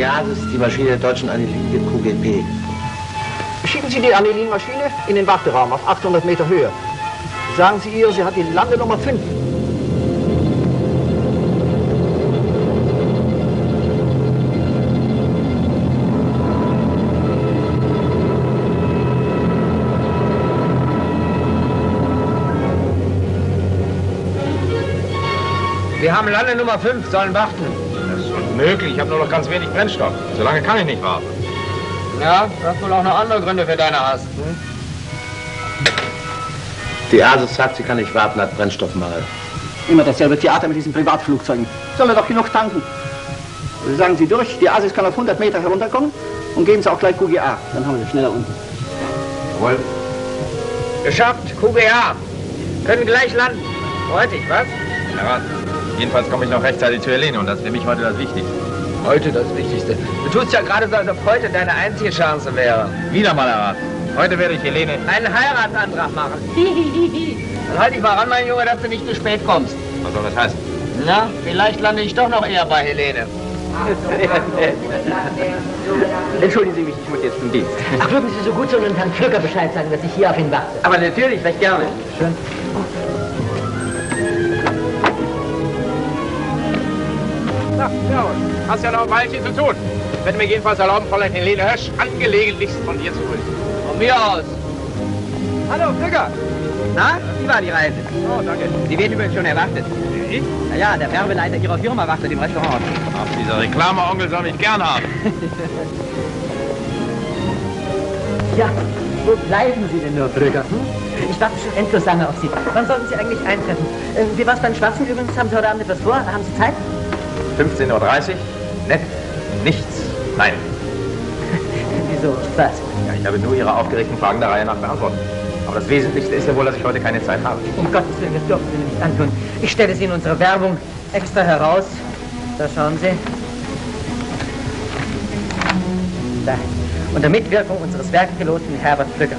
Asis ist die Maschine der deutschen Anilinie QGP. Schieben Sie die Anilin-Maschine in den Warteraum auf 800 Meter Höhe. Sagen Sie ihr, sie hat die Landenummer 5. Wir haben Lande Nummer 5, sollen warten. Das ist unmöglich, ich habe nur noch ganz wenig Brennstoff. So lange kann ich nicht warten. Ja, du hast wohl auch noch andere Gründe für deine Hast. Hm? Die Asis sagt, sie kann nicht warten, hat Brennstoffmangel. Immer dasselbe Theater mit diesen Privatflugzeugen. Sollen wir doch genug tanken. Also sagen Sie durch, die Asis kann auf 100 Meter herunterkommen und geben Sie auch gleich QGA. Dann haben wir sie schneller unten. Jawohl. Geschafft, QGA. Können gleich landen. Freut dich, was? Ja, jedenfalls komme ich noch rechtzeitig zu Helene und das ist für mich heute das Wichtigste. Heute das Wichtigste. Du tust ja gerade so, als ob heute deine einzige Chance wäre. Wieder mal erraten. Heute werde ich Helene einen Heiratsantrag machen. Dann halt dich mal ran, mein Junge, dass du nicht zu spät kommst. Was soll das heißen? Na, vielleicht lande ich doch noch eher bei Helene. Entschuldigen Sie mich, ich muss jetzt zum Dienst. Ach, würden Sie so gut sein und Herrn Pflücker Bescheid sagen, dass ich hier auf ihn warte? Aber natürlich, recht gerne. Schön. Na, servus. Hast ja noch ein Weilchen zu tun. Ich werde mir jedenfalls erlauben, Fräulein Helene Hösch angelegentlichst von dir zu grüßen. Von mir aus. Hallo, Pflücker. Na, wie war die Reise? Oh, danke. Sie werden übrigens schon erwartet. Ich? Na ja, der Werbeleiter Ihrer Firma wartet im Restaurant. Ach, dieser Reklameonkel soll mich gern haben. Ja, wo bleiben Sie denn nur, Pflücker? Ich warte schon endlos lange auf Sie. Wann sollten Sie eigentlich eintreffen? Wie war es beim Schwarzen übrigens? Haben Sie heute Abend etwas vor? Haben Sie Zeit? 15:30 Uhr? Nett. Nichts. Nein. Wieso? Was? Ja, ich habe nur Ihre aufgeregten Fragen der Reihe nach beantwortet. Aber das Wesentlichste ist ja wohl, dass ich heute keine Zeit habe. Um Gottes Willen, das dürfen Sie mir nicht antun. Ich stelle Sie in unserer Werbung extra heraus. Da schauen Sie. Da. Unter Mitwirkung unseres Werkpiloten Herbert Pflücker.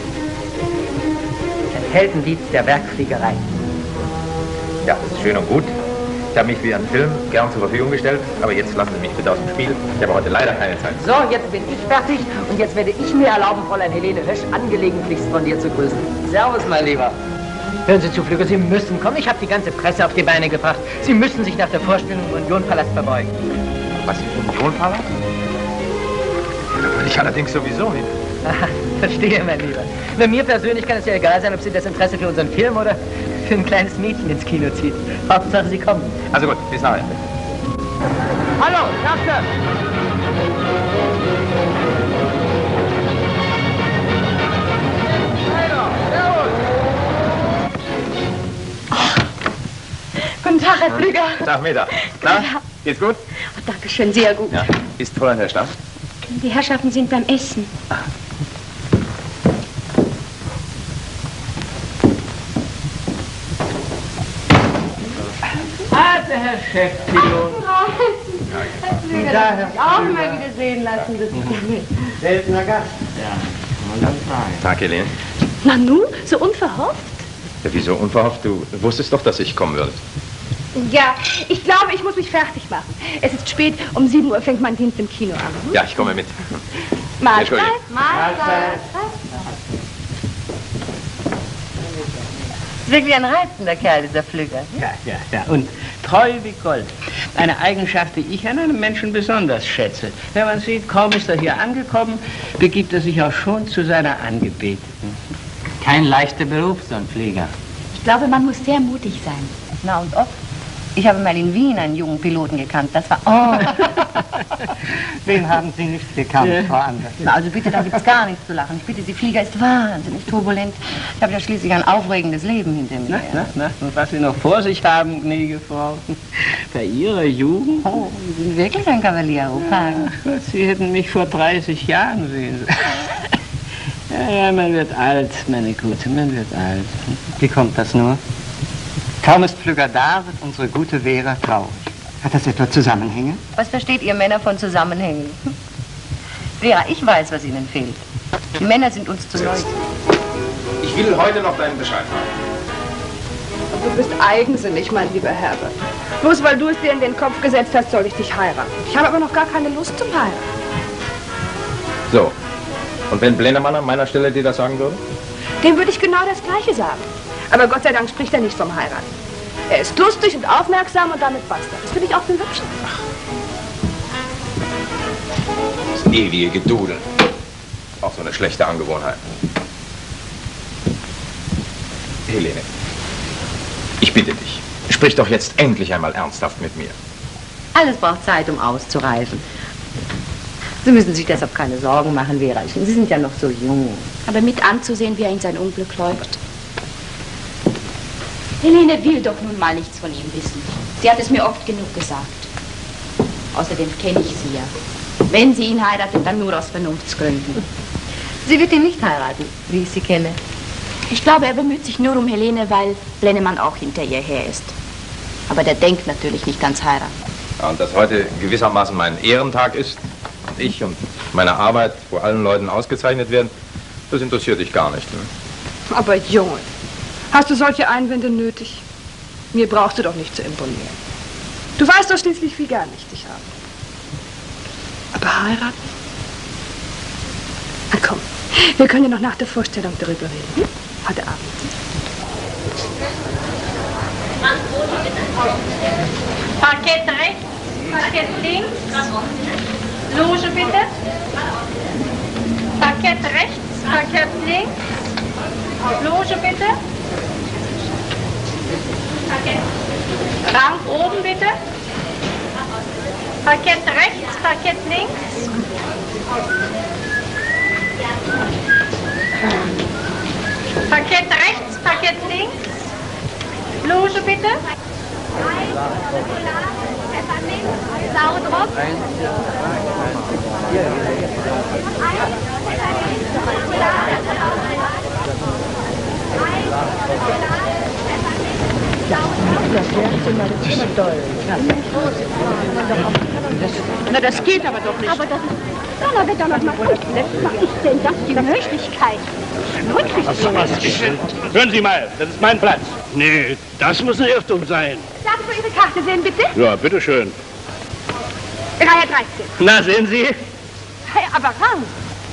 Ein Heldenlied der Werkfliegerei. Ja, das ist schön und gut. Ich habe mich für Ihren Film gern zur Verfügung gestellt, aber jetzt lassen Sie mich bitte aus dem Spiel. Ich habe heute leider keine Zeit. So, jetzt bin ich fertig und jetzt werde ich mir erlauben, Fräulein Helene Hösch angelegentlichst von dir zu grüßen. Servus, mein Lieber. Hören Sie zu, Pflücker, Sie müssen kommen. Ich habe die ganze Presse auf die Beine gebracht. Sie müssen sich nach der Vorstellung im Unionpalast verbeugen. Was, im Unionpalast? Ich allerdings sowieso nicht. Aha, verstehe, mein Lieber. Bei mir persönlich kann es ja egal sein, ob Sie das Interesse für unseren Film oder für ein kleines Mädchen ins Kino zieht. Hauptsache, Sie kommen. Also gut, bis nachher. Hallo, Erste! Guten Tag, Herr Pflücker. Tag, Meta. Na, Ja. geht's gut? Oh, danke schön, sehr gut. Ja. Ist Fräulein Herr Stamm? Die Herrschaften sind beim Essen. Der Herr Chefpilot. Herr Pflücker, darf ich mich auch mal wieder sehen lassen. Das Seltener Gast. Tag, Helene. Nanu, so unverhofft? Ja, wieso unverhofft? Du wusstest doch, dass ich kommen würde. Ja, ich glaube, ich muss mich fertig machen. Es ist spät, um 7 Uhr fängt mein Dienst im Kino an. Ja, ich komme mit. Mahlzeit. Entschuldigung. Mahlzeit. Ist wirklich ein reizender Kerl, dieser Pflücker. Ja. Und treu wie Gold. Eine Eigenschaft, die ich an einem Menschen besonders schätze. Wenn man sieht, kaum ist er hier angekommen, begibt er sich auch schon zu seiner Angebeteten. Kein leichter Beruf, so ein Flieger. Ich glaube, man muss sehr mutig sein. Na und ob? Ich habe mal in Wien einen jungen Piloten gekannt. Das war... Oh. Wen haben Sie nicht gekannt, Frau Anders? Na, also bitte, da gibt's gar nichts zu lachen. Ich bitte Sie, Flieger ist wahnsinnig turbulent. Ich habe ja schließlich ein aufregendes Leben hinter mir. Na, und was Sie noch vor sich haben, gnädige Frau, bei Ihrer Jugend? Oh, Sie sind wirklich ein Cavaliero, Pagen. Ach Gott, Sie hätten mich vor 30 Jahren sehen sollen. Ja, man wird alt, meine Gute, man wird alt. Wie kommt das nur? Kaum ist Pflücker da, wird unsere gute Vera traurig. Hat das etwa Zusammenhänge? Was versteht ihr Männer von Zusammenhängen? Vera, ich weiß, was Ihnen fehlt. Die Männer sind uns zu neu. Ich will heute noch deinen Bescheid haben. Und du bist eigensinnig, mein lieber Herbert. Bloß weil du es dir in den Kopf gesetzt hast, soll ich dich heiraten. Ich habe aber noch gar keine Lust zum Heiraten. So. Und wenn Blennemann an meiner Stelle dir das sagen würde? Dem würde ich genau das Gleiche sagen. Aber Gott sei Dank spricht er nicht vom Heiraten. Er ist lustig und aufmerksam und damit basta. Das finde ich auch für Hübschen. Das ewige Gedudel. Auch so eine schlechte Angewohnheit. Helene, ich bitte dich, sprich doch jetzt endlich einmal ernsthaft mit mir. Alles braucht Zeit, um auszureifen. Sie müssen sich deshalb keine Sorgen machen, Verachen. Sie sind ja noch so jung. Aber mit anzusehen, wie er in sein Unglück läuft. Helene will doch nun mal nichts von ihm wissen. Sie hat es mir oft genug gesagt. Außerdem kenne ich sie ja. Wenn sie ihn heiratet, dann nur aus Vernunftsgründen. Sie wird ihn nicht heiraten, wie ich sie kenne. Ich glaube, er bemüht sich nur um Helene, weil Blennemann auch hinter ihr her ist. Aber der denkt natürlich nicht ans Heiraten. Ja, und dass heute gewissermaßen mein Ehrentag ist, und ich und meine Arbeit vor allen Leuten ausgezeichnet werden, das interessiert dich gar nicht. Ne? Aber Junge, hast du solche Einwände nötig? Mir brauchst du doch nicht zu imponieren. Du weißt doch schließlich, wie gern ich dich habe. Aber heiraten? Na komm, wir können ja noch nach der Vorstellung darüber reden. Hm? Heute Abend. Parkett rechts, Parkett links. Loge bitte. Parkett rechts, Parkett links. Loge bitte. Rang oben bitte. Parkett rechts, Parkett links. Parkett rechts, Parkett links. Loge bitte. Sauerdrauf. Na, das geht aber doch nicht. Aber das ist Donnerwetter noch mal gut. Was ist denn das für Möglichkeit? Hören Sie mal, das ist mein Platz. Nee, das muss ein Irrtum sein. Darf ich mal Ihre Karte sehen, bitte? Ja, bitteschön. Reihe 13. Na, sehen Sie? Hey, aber Rang.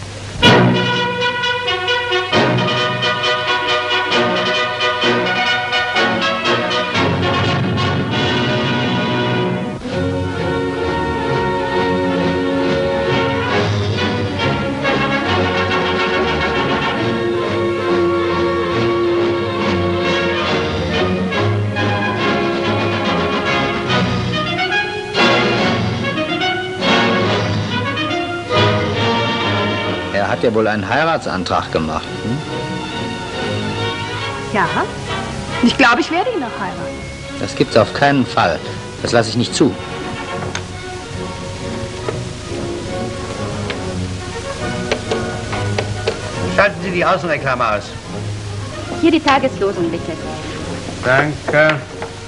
Er hat ja wohl einen Heiratsantrag gemacht. Hm? Ja, ich glaube, ich werde ihn noch heiraten. Das gibt's auf keinen Fall. Das lasse ich nicht zu. Schalten Sie die Außenreklame aus. Hier die Tageslosung, bitte. Danke.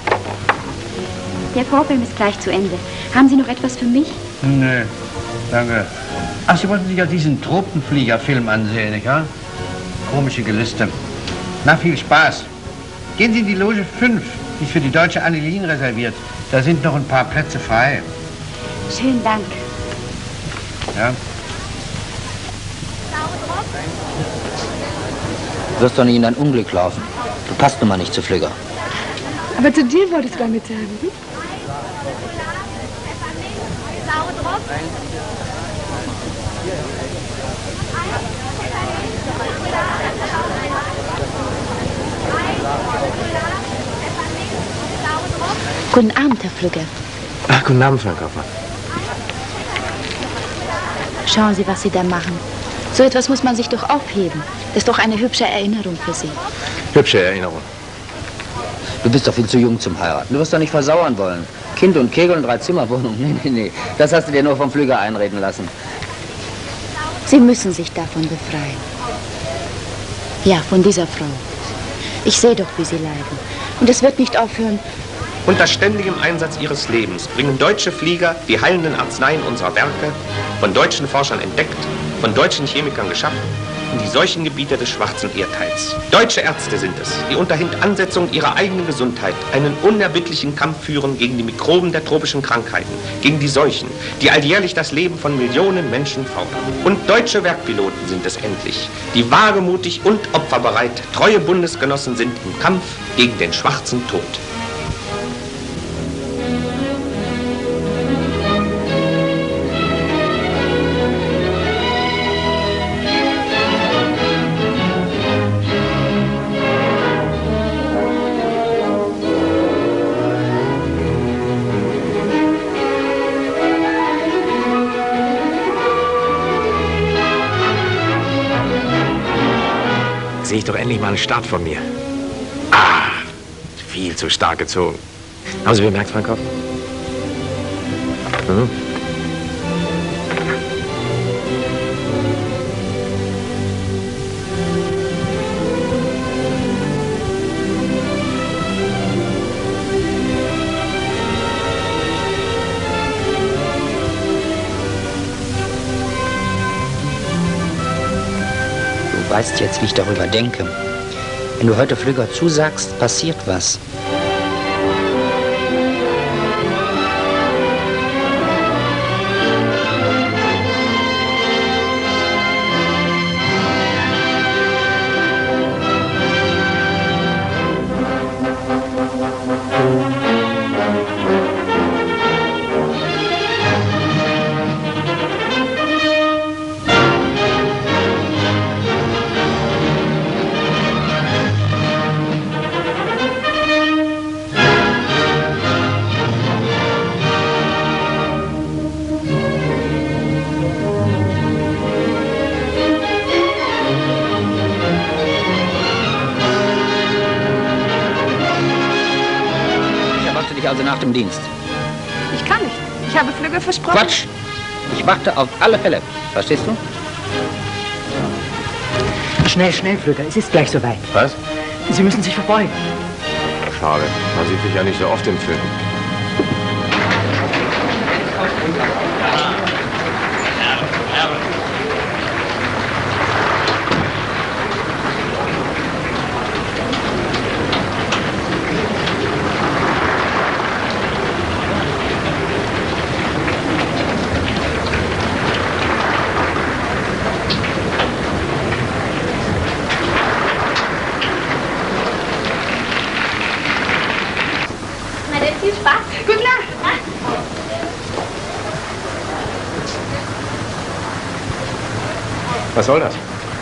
Der Vorfilm ist gleich zu Ende. Haben Sie noch etwas für mich? Nee, danke. Ach, Sie wollten sich ja diesen Tropenfliegerfilm ansehen, nicht wahr? Komische Gelüste. Na, viel Spaß. Gehen Sie in die Loge 5, die ist für die deutsche Annelien reserviert. Da sind noch ein paar Plätze frei. Schönen Dank. Ja. Du wirst doch nicht in dein Unglück laufen. Du passt nun mal nicht zu Flügger. Aber zu dir wollte ich damit sagen. Hm? Guten Abend, Herr Flügger. Ach, guten Abend, Frau Kaufmann. Schauen Sie, was Sie da machen. So etwas muss man sich doch aufheben. Das ist doch eine hübsche Erinnerung für Sie. Hübsche Erinnerung. Du bist doch viel zu jung zum Heiraten. Du wirst doch nicht versauern wollen. Kind und Kegel und 3-Zimmer-Wohnung. Nee. Das hast du dir nur vom Flügger einreden lassen. Sie müssen sich davon befreien. Ja, von dieser Frau. Ich sehe doch, wie Sie leiden. Und es wird nicht aufhören. Unter ständigem Einsatz ihres Lebens bringen deutsche Flieger die heilenden Arzneien unserer Werke, von deutschen Forschern entdeckt, von deutschen Chemikern geschaffen, in die Seuchengebiete des schwarzen Erdteils. Deutsche Ärzte sind es, die unter Hintansetzung ihrer eigenen Gesundheit einen unerbittlichen Kampf führen gegen die Mikroben der tropischen Krankheiten, gegen die Seuchen, die alljährlich das Leben von Millionen Menschen fordern. Und deutsche Werkpiloten sind es endlich, die wagemutig und opferbereit treue Bundesgenossen sind im Kampf gegen den schwarzen Tod. Sehe ich doch endlich mal einen Start von mir. Ah, viel zu stark gezogen. Haben Sie bemerkt, Frankhoff? Mhm. Du weißt jetzt, wie ich darüber denke. Wenn du heute Flügger zusagst, passiert was. Also nach dem Dienst. Ich kann nicht. Ich habe Flügge versprochen. Quatsch! Ich warte auf alle Fälle. Verstehst du? Schnell, schnell, Flügger. Es ist gleich soweit. Was? Sie müssen sich verbeugen. Schade. Man sieht dich ja nicht so oft im Film. Viel Spaß. Gute Nacht. Was soll das?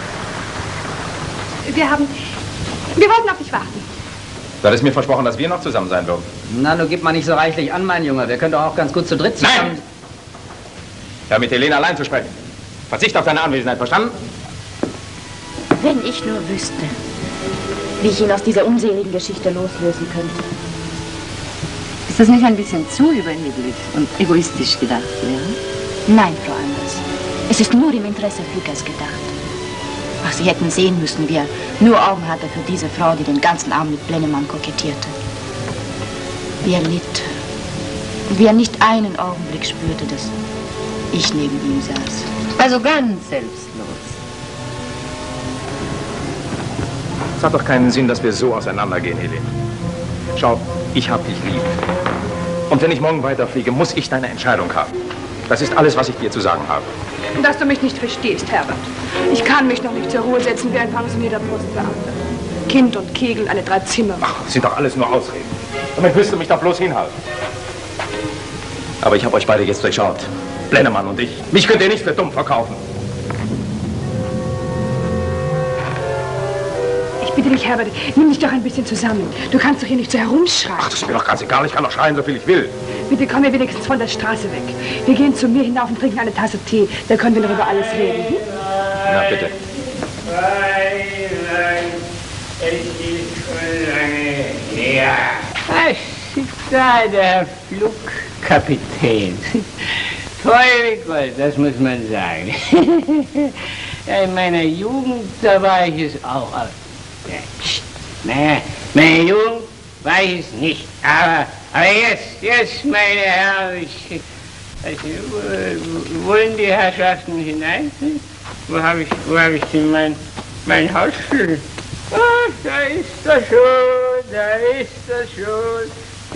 Wir wollten auf dich warten. Du hattest mir versprochen, dass wir noch zusammen sein würden. Na, nun gib mal nicht so reichlich an, mein Junge. Wir können doch auch ganz gut zu dritt zusammen... Nein! Ich habe mit Helene allein zu sprechen. Verzicht auf deine Anwesenheit, verstanden? Wenn ich nur wüsste, wie ich ihn aus dieser unseligen Geschichte loslösen könnte. Ist das nicht ein bisschen zu überheblich und egoistisch gedacht, ja? Nein, Frau Anders. Es ist nur im Interesse Flüggers gedacht. Ach, Sie hätten sehen müssen, wie er nur Augen hatte für diese Frau, die den ganzen Abend mit Blennemann kokettierte. Wie er litt. Und wie er nicht einen Augenblick spürte, dass ich neben ihm saß. Also ganz selbstlos. Es hat doch keinen Sinn, dass wir so auseinandergehen, Helene. Schau, ich hab dich lieb. Und wenn ich morgen weiterfliege, muss ich deine Entscheidung haben. Das ist alles, was ich dir zu sagen habe. Dass du mich nicht verstehst, Herbert. Ich kann mich noch nicht zur Ruhe setzen wie ein pensionierter Postbeamter. Kind und Kegel, eine 3 Zimmer. Ach, das sind doch alles nur Ausreden. Damit willst du mich doch bloß hinhalten. Aber ich habe euch beide jetzt durchschaut. Blennemann und ich. Mich könnt ihr nicht für dumm verkaufen. Ich bitte dich, Herbert, nimm dich doch ein bisschen zusammen. Du kannst doch hier nicht so herumschreien. Ach, das ist mir doch ganz egal. Ich kann doch schreien, so viel ich will. Bitte komm mir wenigstens von der Straße weg. Wir gehen zu mir hinauf und trinken eine Tasse Tee. Da können wir noch über alles reden. Hm? Na, bitte. Es ist schon lange her. Da sitzt da der Flugkapitän. Toll wie Gold, das muss man sagen. Ja, in meiner Jugend, da war ich es auch. Naja, meine Jugend war ich es nicht. Aber jetzt, meine Herren, wollen die Herrschaften hinein? Wo hab ich denn mein Hausschlüssel? Ach, da ist er schon, da ist er schon.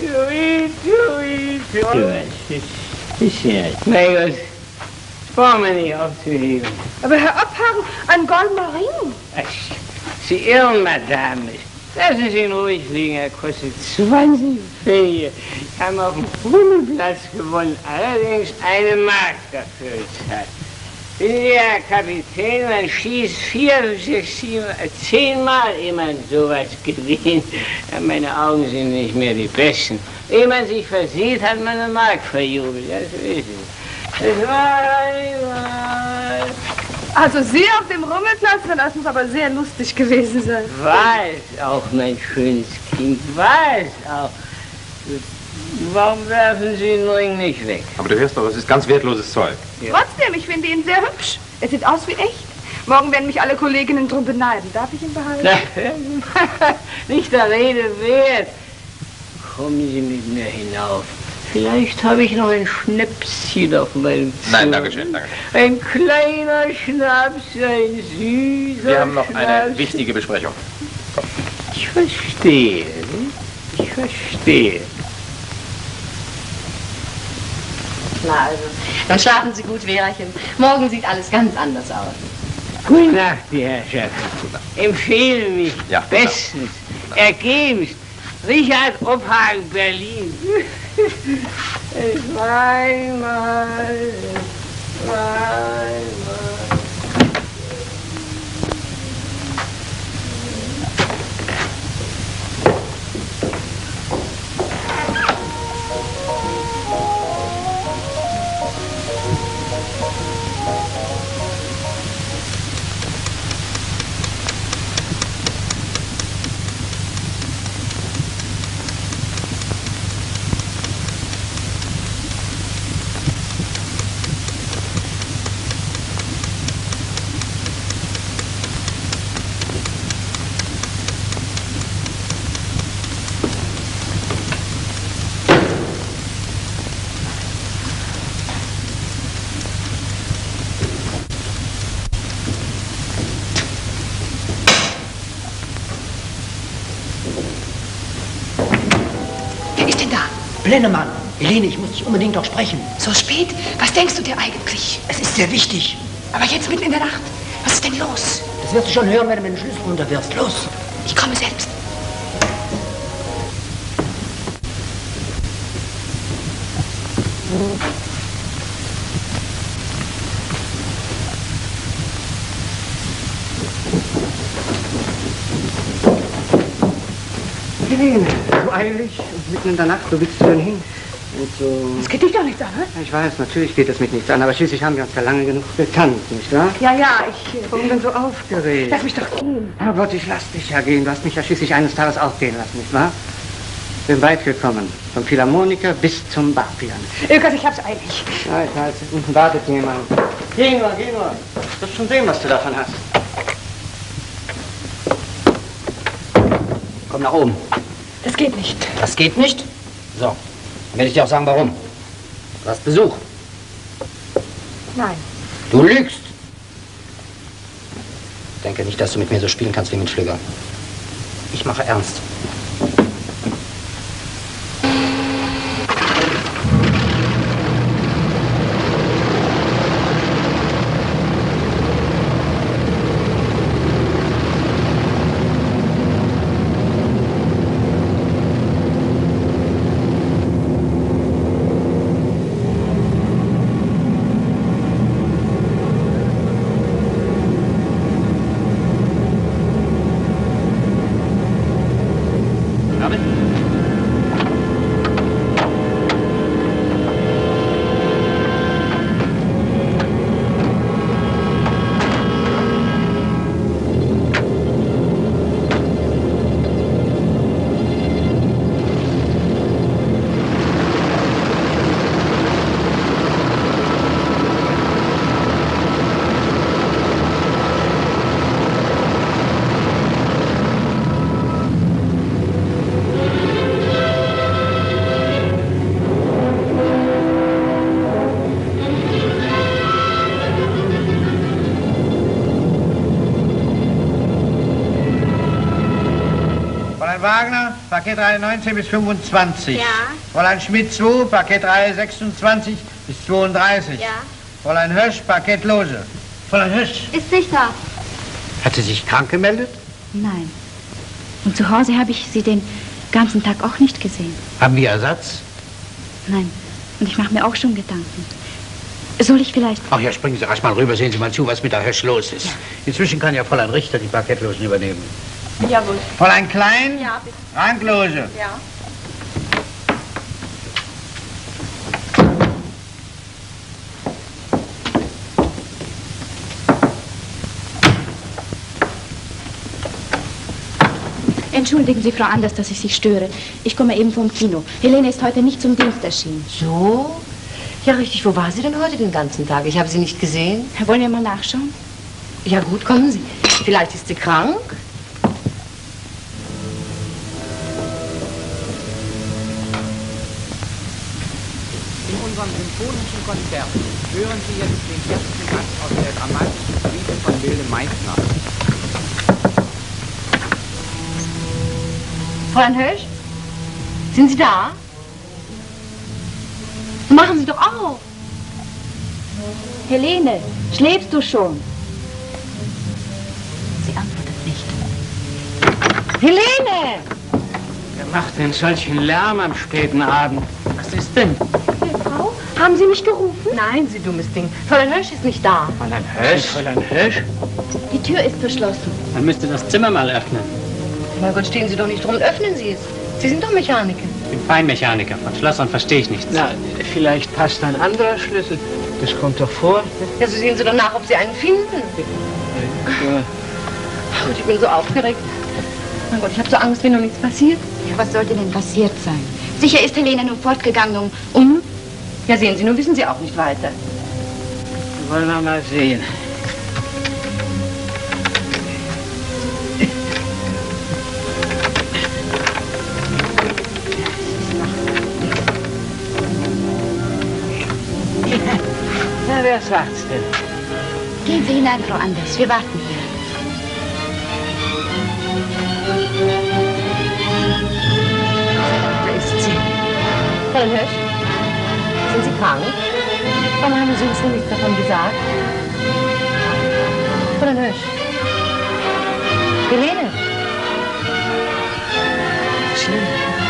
Ist ja. Mein Gott, brauchen wir nicht aufzuheben. Aber Herr Abhagen, ein goldener Ring. Ach, Sie irren, Madame. Lassen Sie ihn ruhig liegen, er kostet 20 Pfennig. Ich habe auf dem Rummelplatz gewonnen, allerdings 1 Mark dafür gezahlt. Sind Sie ja Kapitän, man schießt 4, 6, 7, 10 Mal, ehe man sowas gewinnt. Ja, meine Augen sind nicht mehr die besten. Ehe man sich versieht, hat man 1 Mark verjubelt, das wissen Sie. Das war einmal. Also Sie auf dem Rummelplatz, das muss aber sehr lustig gewesen sein. Weiß auch, mein schönes Kind, weiß auch. Warum werfen Sie den Ring nicht weg? Aber du hörst doch, es ist ganz wertloses Zeug. Ja. Trotzdem, ich finde ihn sehr hübsch. Er sieht aus wie echt. Morgen werden mich alle Kolleginnen drum beneiden. Darf ich ihn behalten? Nicht der Rede wert. Kommen Sie mit mir hinauf. Vielleicht habe ich noch ein Schnäpschen auf meinem Zimmer. Nein, danke schön, danke. Ein kleiner Schnaps, ein süßer Wir haben noch Schnaps. eine wichtige Besprechung. Komm. Ich verstehe. Ich verstehe. Na also, dann schlafen Sie gut, Verachen. Morgen sieht alles ganz anders aus. Gute Nacht, die Herrschaften. Empfehle mich bestens, ergebenst. Richard Abhagen, Berlin. Zweimal. Blennemann, Helene, ich muss dich unbedingt noch sprechen. So spät? Was denkst du dir eigentlich? Es ist sehr wichtig. Aber jetzt mitten in der Nacht. Was ist denn los? Das wirst du schon hören, wenn du mir den Schlüssel runterwirfst. Los! Ich komme selbst. Helene, so eilig und mitten in der Nacht, wo willst du denn hin? Und so... Das geht dich doch nichts an, ne? Ich weiß, natürlich geht das mit nichts an, aber schließlich haben wir uns ja lange genug gekannt, nicht wahr? Ja, ich... Warum denn so aufgeregt? Lass mich doch gehen. Herrgott, ich lass dich ja gehen. Du hast mich ja schließlich eines Tages auch gehen lassen, nicht wahr? Bin weit gekommen. Vom Philharmoniker bis zum Bachpian. Ilkas, ich hab's eilig. Ja, ich weiß, unten wartet jemand. Geh nur. Du wirst schon sehen, was du davon hast. Komm nach oben. Das geht nicht. Das geht nicht? So, dann werde ich dir auch sagen, warum. Du hast Besuch. Nein. Du lügst. Denke nicht, dass du mit mir so spielen kannst wie mit Schlüger. Ich mache ernst. Parkettreihe 19 bis 25. Ja. Fräulein Schmidt 2, Parkettreihe 26 bis 32. Ja. Fräulein Hirsch, Parkettloge. Fräulein Hirsch. Ist nicht da. Hat sie sich krank gemeldet? Nein. Und zu Hause habe ich sie den ganzen Tag auch nicht gesehen. Haben wir Ersatz? Nein. Und ich mache mir auch schon Gedanken. Soll ich vielleicht... Ach ja, springen Sie rasch mal rüber, sehen Sie mal zu, was mit der Hirsch los ist. Ja. Inzwischen kann ja Fräulein Richter die Parkettlogen übernehmen. Jawohl. Fräulein Klein? Ja, bitte. Rankloge. Ja. Entschuldigen Sie, Frau Anders, dass ich Sie störe. Ich komme eben vom Kino. Helene ist heute nicht zum Dienst erschienen. So? Ja, richtig. Wo war sie denn heute den ganzen Tag? Ich habe sie nicht gesehen. Wollen wir mal nachschauen? Ja gut, kommen Sie. Vielleicht ist sie krank? In unserem symphonischen Konzert hören Sie jetzt den ersten Satz aus der dramatischen Suite von Wilhelm Meissner. Fräulein Hirsch? Sind Sie da? Machen Sie doch auf! Helene, schläfst du schon? Sie antwortet nicht. Helene! Wer macht denn solchen Lärm am späten Abend? Was ist denn? Frau, haben Sie mich gerufen? Nein, Sie dummes Ding. Fräulein Hirsch ist nicht da. Fräulein Hirsch? Fräulein Hirsch? Die Tür ist verschlossen. Man müsste das Zimmer mal öffnen. Mein Gott, stehen Sie doch nicht drum und öffnen Sie es. Sie sind doch Mechaniker. Ich bin Feinmechaniker. Von Schlössern verstehe ich nichts. Na, vielleicht passt ein anderer Schlüssel. Das kommt doch vor. Ja, so sehen Sie doch nach, ob Sie einen finden. Ja. Gott, ich bin so aufgeregt. Mein Gott, ich habe so Angst, wenn noch nichts passiert. Ja, was sollte denn passiert sein? Sicher ist Helene nun fortgegangen, um... Ja, sehen Sie, nun wissen Sie auch nicht weiter. Wollen wir mal sehen. Na, wer sagt's denn? Gehen Sie hinein, Frau Anders. Wir warten hier. Da ist sie. Fräulein Hirsch, sind Sie krank? Warum haben Sie uns denn nichts davon gesagt? Fräulein Hirsch. Helene. Schlimm.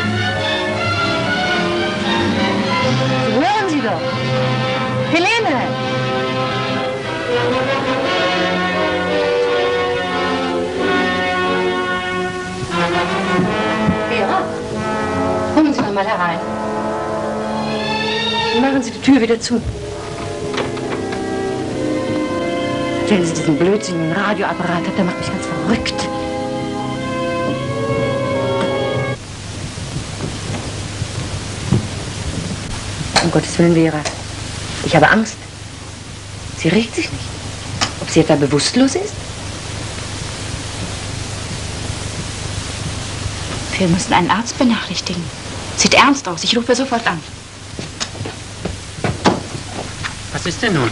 Hören Sie doch. Helene. Vera, kommen Sie noch mal herein. Machen Sie die Tür wieder zu. Stellen Sie diesen blödsinnigen Radioapparat ab, der macht mich ganz verrückt. Um Gottes Willen, Vera. Ich habe Angst. Sie regt sich nicht. Ob sie etwa bewusstlos ist? Wir müssen einen Arzt benachrichtigen. Sieht ernst aus. Ich rufe sofort an. Was ist denn nun?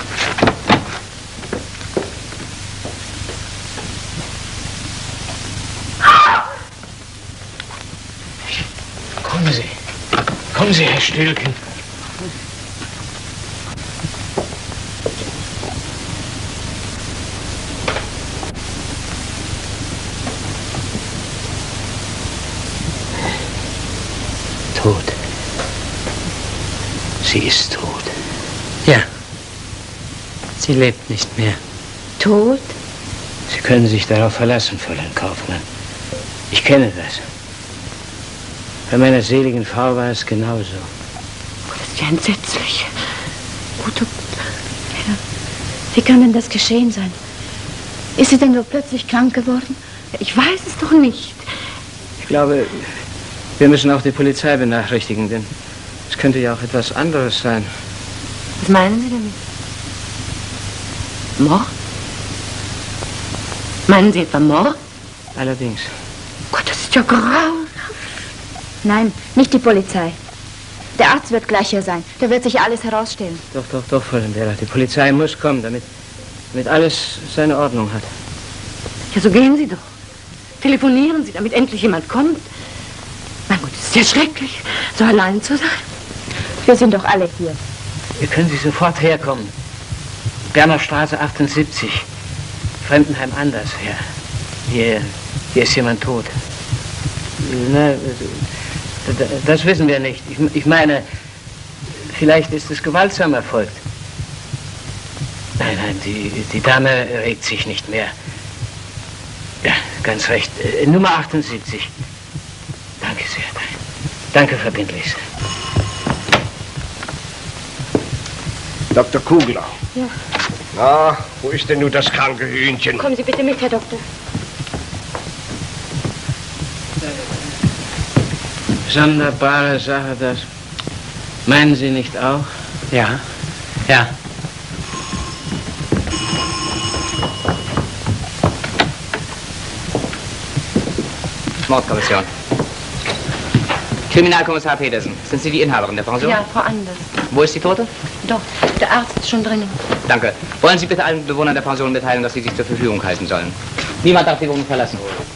Kommen Sie. Kommen Sie, Herr Stilken. Tot. Sie ist tot. Ja. Sie lebt nicht mehr. Tot? Sie können sich darauf verlassen, Fräulein Kaufmann. Ich kenne das. Bei meiner seligen Frau war es genauso. Das ist ja entsetzlich. Gut, ja. Wie kann denn das geschehen sein? Ist sie denn so plötzlich krank geworden? Ich weiß es doch nicht. Ich glaube, wir müssen auch die Polizei benachrichtigen, denn es könnte ja auch etwas anderes sein. Was meinen Sie damit? Mord? Meinen Sie etwa Mord? Allerdings. Gott, das ist ja grausam. Nein, nicht die Polizei. Der Arzt wird gleich hier sein. Der wird sich alles herausstellen. Doch, Fräulein Vera. Die Polizei muss kommen, damit alles seine Ordnung hat. Ja, so gehen Sie doch. Telefonieren Sie, damit endlich jemand kommt. Mein ist ja schrecklich, so allein zu sein. Wir sind doch alle hier. Hier können Sie sofort herkommen. Bernerstraße 78. Fremdenheim Anders, ja. Hier ist jemand tot. Na, das wissen wir nicht. Ich meine, vielleicht ist es gewaltsam erfolgt. Nein, die Dame regt sich nicht mehr. Ja, ganz recht. Nummer 78. Danke sehr. Danke verbindlichst. Dr. Kugler. Ja. Na, wo ist denn nun das kranke Hühnchen? Kommen Sie bitte mit, Herr Doktor. Sonderbare Sache, das. Meinen Sie nicht auch? Ja. Mordkommission. Kriminalkommissar Petersen, sind Sie die Inhaberin der Pension? Ja, Frau Anders. Wo ist die Tote? Doch, der Arzt ist schon drinnen. Danke. Wollen Sie bitte allen Bewohnern der Pension mitteilen, dass sie sich zur Verfügung halten sollen? Niemand darf die Wohnung verlassen.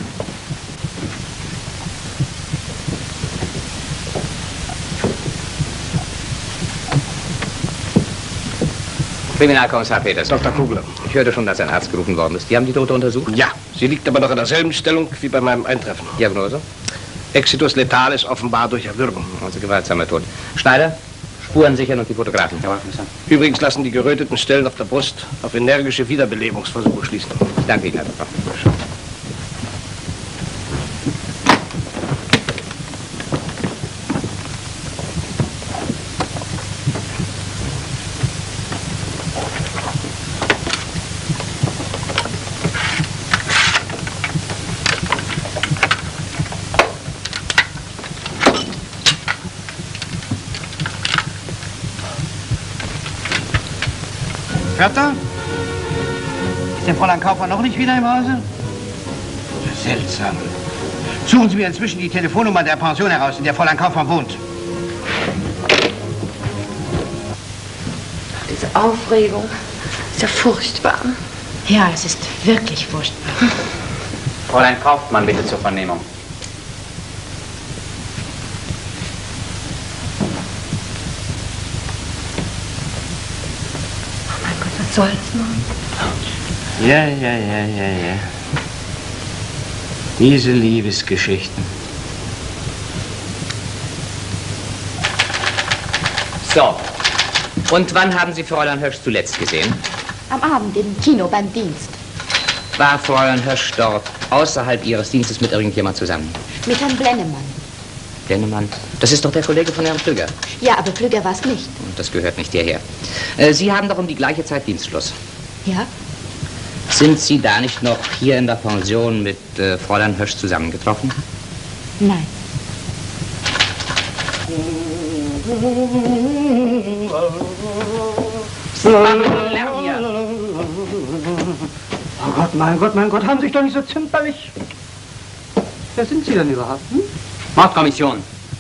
Kriminalkommissar Petersen. Dr. Kugler. Ich hörte schon, dass ein Arzt gerufen worden ist. Die haben die Tote untersucht? Ja, sie liegt aber noch in derselben Stellung wie bei meinem Eintreffen. Diagnose? Exitus letalis, offenbar durch Erwürgung. Also gewaltsamer Tod. Schneider, Spuren sichern und die Fotografen. Ja, Kommissar. Übrigens lassen die geröteten Stellen auf der Brust auf energische Wiederbelebungsversuche schließen. Ich danke Ihnen, Herr Doktor. Vater? Ist der Fräulein Kaufmann noch nicht wieder im Hause? Seltsam. Suchen Sie mir inzwischen die Telefonnummer der Pension heraus, in der Fräulein Kaufmann wohnt. Diese Aufregung ist ja furchtbar. Ja, es ist wirklich furchtbar. Fräulein Kaufmann, bitte zur Vernehmung. Was soll das nun? Ja. Diese Liebesgeschichten. So. Und wann haben Sie Fräulein Hirsch zuletzt gesehen? Am Abend im Kino beim Dienst. War Fräulein Hirsch dort außerhalb Ihres Dienstes mit irgendjemand zusammen? Mit Herrn Blennemann. Blennemann? Das ist doch der Kollege von Herrn Pflüger. Ja, aber Pflüger war es nicht. Das gehört nicht hierher. Sie haben doch um die gleiche Zeit Dienstschluss. Ja? Sind Sie da nicht noch hier in der Pension mit Fräulein Hirsch zusammengetroffen? Nein. Oh Gott, mein Gott, haben Sie sich doch nicht so zimperlich. Wer sind Sie denn überhaupt? Hm? Mordkommission.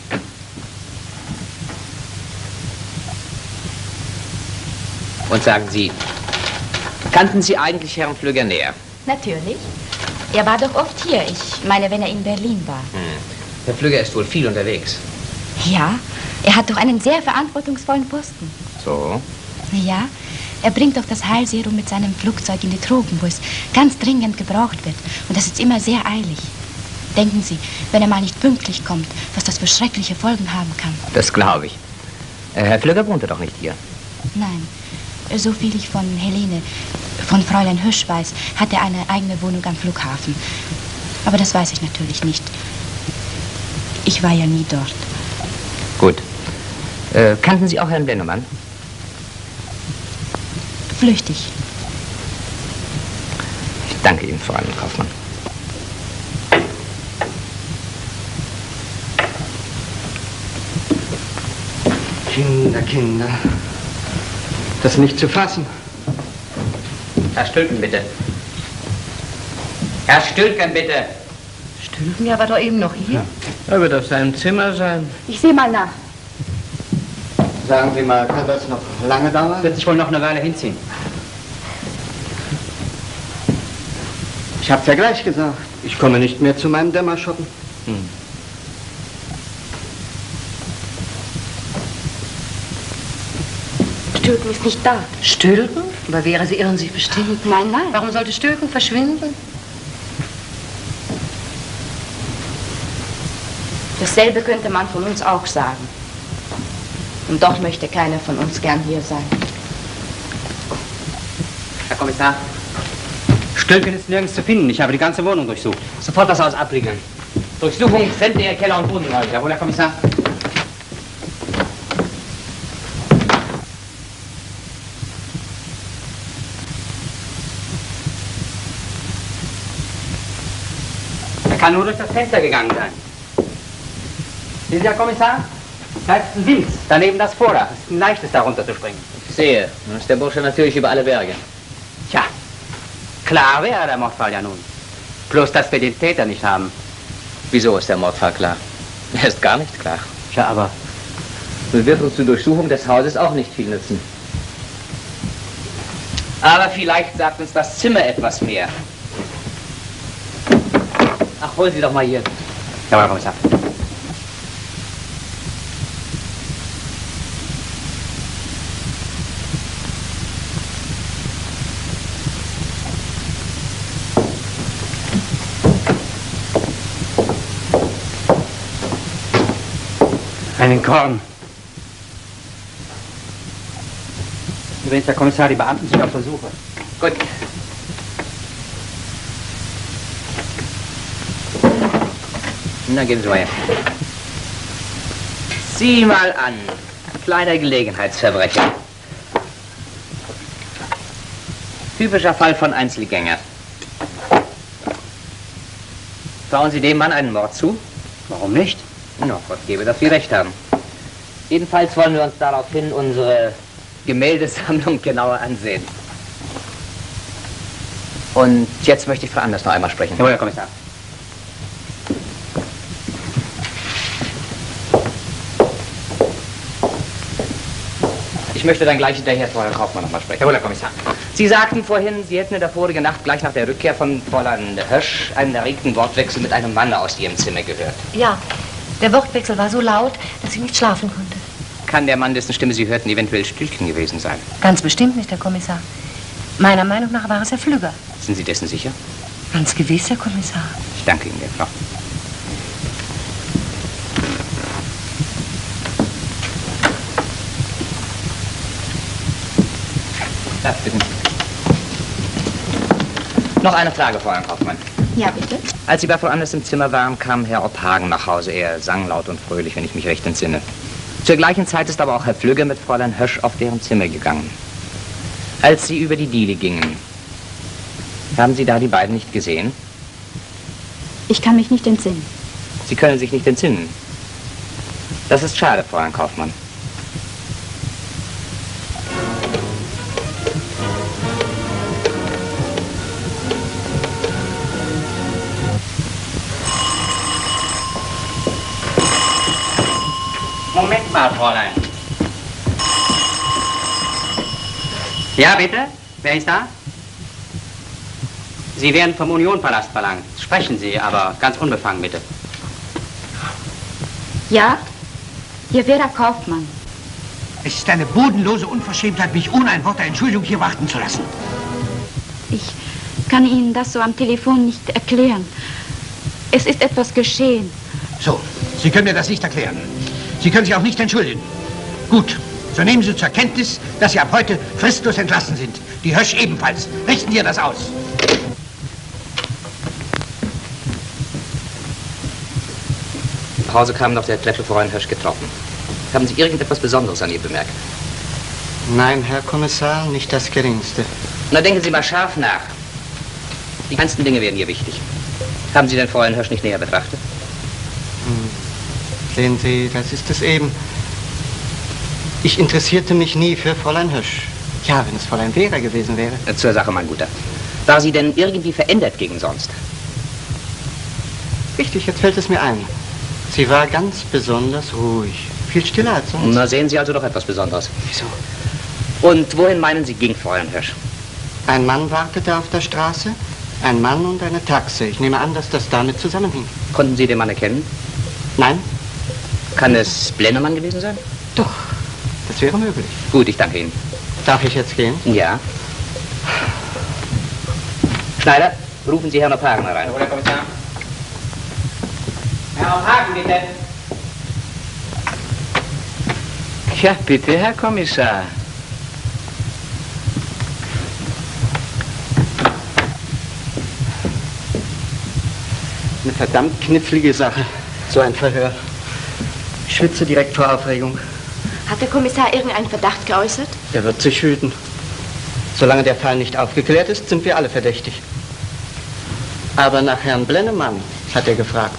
Und sagen Sie, kannten Sie eigentlich Herrn Pflüger näher? Natürlich. Er war doch oft hier. Ich meine, wenn er in Berlin war. Herr Pflüger ist wohl viel unterwegs. Ja, er hat doch einen sehr verantwortungsvollen Posten. So? Ja, er bringt doch das Heilserum mit seinem Flugzeug in die Tropen, wo es ganz dringend gebraucht wird. Und das ist immer sehr eilig. Denken Sie, wenn er mal nicht pünktlich kommt, was das für schreckliche Folgen haben kann. Das glaube ich. Herr Pflüger wohnte doch nicht hier. Nein, so viel ich von Helene, von Fräulein Hirsch weiß, hat er eine eigene Wohnung am Flughafen. Aber das weiß ich natürlich nicht. Ich war ja nie dort. Gut. Kannten Sie auch Herrn Blennemann? Flüchtig. Ich danke Ihnen, Frau Kaufmann. Kinder. Das ist nicht zu fassen. Herr Stülken, bitte. Herr Stülken, bitte. Stülken, ja, war doch eben noch hier. Er wird auf seinem Zimmer sein. Ich sehe mal nach. Sagen Sie mal, kann das noch lange dauern? Wird sich wohl noch eine Weile hinziehen. Ich hab's ja gleich gesagt. Ich komme nicht mehr zu meinem Dämmerschoppen. Stülken ist nicht da. Stülken? Aber wäre sie irren sich bestimmt. Nein, nein. Warum sollte Stülken verschwinden? Dasselbe könnte man von uns auch sagen. Und doch möchte keiner von uns gern hier sein. Herr Kommissar, Stülken ist nirgends zu finden. Ich habe die ganze Wohnung durchsucht. Sofort das Haus abriegeln. Durchsuchung, sämtliche Keller und Bodenräume. Jawohl, Herr Kommissar. Er kann nur durch das Fenster gegangen sein. Sehen Sie, Herr Kommissar? Da ist ein Wind, daneben das Vordach. Es ist ein leichtes, da runter zu springen. Ich sehe. Nun ist der Bursche natürlich über alle Berge. Tja, klar wäre der Mordfall ja nun. Bloß, dass wir den Täter nicht haben. Wieso ist der Mordfall klar? Er ist gar nicht klar. Ja, aber... Nun wird uns die Durchsuchung des Hauses auch nicht viel nützen. Aber vielleicht sagt uns das Zimmer etwas mehr. Ach, holen Sie doch mal hier. Ja, Herr Kommissar. Einen Korn. Übrigens, Herr Kommissar, die Beamten sind auf der Suche. Gut. Na, geben Sie mal her. Sieh mal an. Kleiner Gelegenheitsverbrecher. Typischer Fall von Einzelgänger. Trauen Sie dem Mann einen Mord zu? Warum nicht? Na, Gott gebe, dass Sie recht haben. Jedenfalls wollen wir uns daraufhin unsere Gemäldesammlung genauer ansehen. Und jetzt möchte ich Frau Anders noch einmal sprechen. Jawohl, Herr Kommissar. Ich möchte dann gleich hinterher Frau Kaufmann noch mal sprechen. Jawohl, Herr Kommissar. Sie sagten vorhin, Sie hätten in der vorigen Nacht gleich nach der Rückkehr von Fräulein Hösch einen erregten Wortwechsel mit einem Mann aus Ihrem Zimmer gehört. Ja, der Wortwechsel war so laut, dass ich nicht schlafen konnte. Kann der Mann, dessen Stimme Sie hörten, eventuell Stülken gewesen sein? Ganz bestimmt nicht, Herr Kommissar. Meiner Meinung nach war es Herr Flügger. Sind Sie dessen sicher? Ganz gewiss, Herr Kommissar. Ich danke Ihnen, Frau. Ja, bitte. Noch eine Frage, Fräulein Kaufmann. Ja, bitte. Als Sie bei Frau Anders im Zimmer waren, kam Herr Obhagen nach Hause. Er sang laut und fröhlich, wenn ich mich recht entsinne. Zur gleichen Zeit ist aber auch Herr Flügger mit Fräulein Hösch auf deren Zimmer gegangen. Als Sie über die Diele gingen, haben Sie da die beiden nicht gesehen? Ich kann mich nicht entsinnen. Sie können sich nicht entsinnen. Das ist schade, Fräulein Kaufmann. Moment mal, Fräulein. Ja, bitte? Wer ist da? Sie werden vom Unionpalast verlangt. Sprechen Sie, aber ganz unbefangen, bitte. Ja, hier wäre Kaufmann. Es ist eine bodenlose Unverschämtheit, mich ohne ein Wort der Entschuldigung hier warten zu lassen. Ich kann Ihnen das so am Telefon nicht erklären. Es ist etwas geschehen. So, Sie können mir das nicht erklären. Sie können sich auch nicht entschuldigen. Gut, so nehmen Sie zur Kenntnis, dass Sie ab heute fristlos entlassen sind. Die Hösch ebenfalls. Richten Sie das aus. Nach Hause kam noch der Treppe Fräulein Hösch getroffen. Haben Sie irgendetwas Besonderes an ihr bemerkt? Nein, Herr Kommissar, nicht das Geringste. Na, denken Sie mal scharf nach. Die ganzen Dinge werden hier wichtig. Haben Sie denn Fräulein Hösch nicht näher betrachtet? Sehen Sie, das ist es eben. Ich interessierte mich nie für Fräulein Hösch. Ja, wenn es Fräulein Vera gewesen wäre. Zur Sache, mein Guter. War sie denn irgendwie verändert gegen sonst? Richtig, jetzt fällt es mir ein. Sie war ganz besonders ruhig. Viel stiller als sonst. Na, sehen Sie also doch etwas Besonderes. Wieso? Und wohin meinen Sie, ging Fräulein Hösch? Ein Mann wartete auf der Straße. Ein Mann und eine Taxe. Ich nehme an, dass das damit zusammenhing. Konnten Sie den Mann erkennen? Nein. Kann es Blennemann gewesen sein? Doch, das wäre möglich. Gut, ich danke Ihnen. Darf ich jetzt gehen? Ja. Schneider, rufen Sie Herrn Ophagen herein. Herr Kommissar. Herr Ophagen, bitte. Ja, bitte, Herr Kommissar. Eine verdammt knifflige Sache, so ein Verhör. Ich schwitze direkt vor Aufregung. Hat der Kommissar irgendeinen Verdacht geäußert? Er wird sich hüten. Solange der Fall nicht aufgeklärt ist, sind wir alle verdächtig. Aber nach Herrn Blennemann hat er gefragt.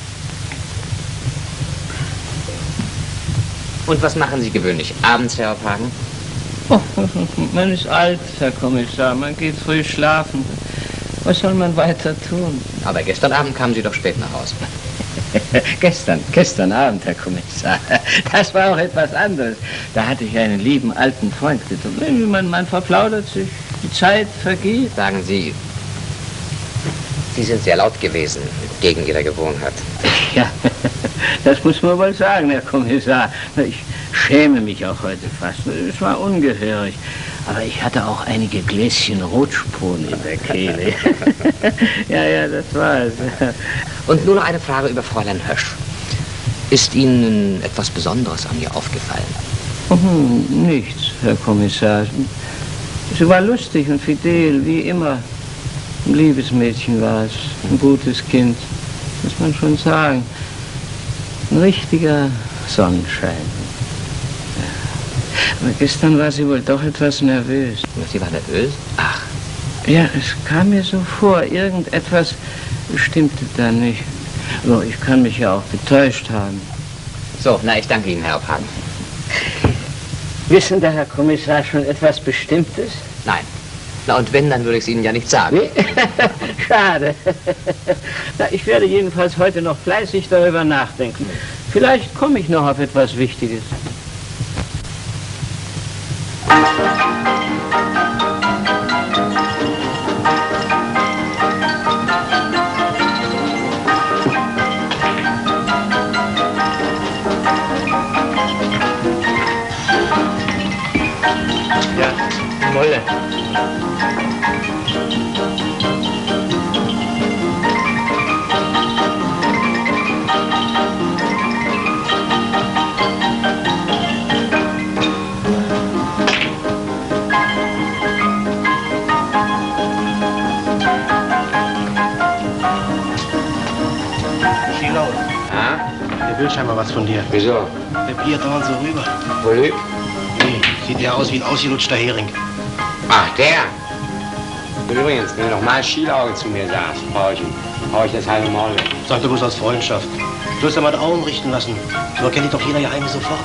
Und was machen Sie gewöhnlich abends, Herr Ophagen? Oh, man ist alt, Herr Kommissar. Man geht früh schlafen. Was soll man weiter tun? Aber gestern Abend kamen Sie doch spät nach Hause. Gestern Abend, Herr Kommissar. Das war auch etwas anderes. Da hatte ich einen lieben alten Freund getroffen. Man verplaudert sich, die Zeit vergeht. Sagen Sie, Sie sind sehr laut gewesen, gegen Ihre Gewohnheit. Ja, das muss man wohl sagen, Herr Kommissar. Ich schäme mich auch heute fast. Es war ungehörig. Aber ich hatte auch einige Gläschen Rotsprung in der Kehle. Ja, das war es. Und nur noch eine Frage über Fräulein Hösch. Ist Ihnen etwas Besonderes an ihr aufgefallen? Nichts, Herr Kommissar. Sie war lustig und fidel, wie immer. Ein liebes Mädchen war es, ein gutes Kind, muss man schon sagen. Ein richtiger Sonnenschein. Aber gestern war sie wohl doch etwas nervös. Sie war nervös? Ach. Ja, es kam mir so vor, irgendetwas stimmte da nicht. Aber ich kann mich ja auch getäuscht haben. So, na, ich danke Ihnen, Herr Ophagen. Wissen der Herr Kommissar schon etwas Bestimmtes? Nein. Na, und wenn, dann würde ich es Ihnen ja nicht sagen. Schade. Na, ich werde jedenfalls heute noch fleißig darüber nachdenken. Vielleicht komme ich noch auf etwas Wichtiges. Ja, Molle. Der will scheinbar was von dir. Wieso? Der piert dauernd so rüber. Wo Nee, sieht ja aus wie ein ausgelutschter Hering. Ach, der. Übrigens, wenn du noch mal Schielauge zu mir sagst, brauche ich das halbe Maul. Sag du bloß aus Freundschaft. Du hast ja mal die Augen richten lassen. So erkennt dich doch jeder ja eigentlich sofort.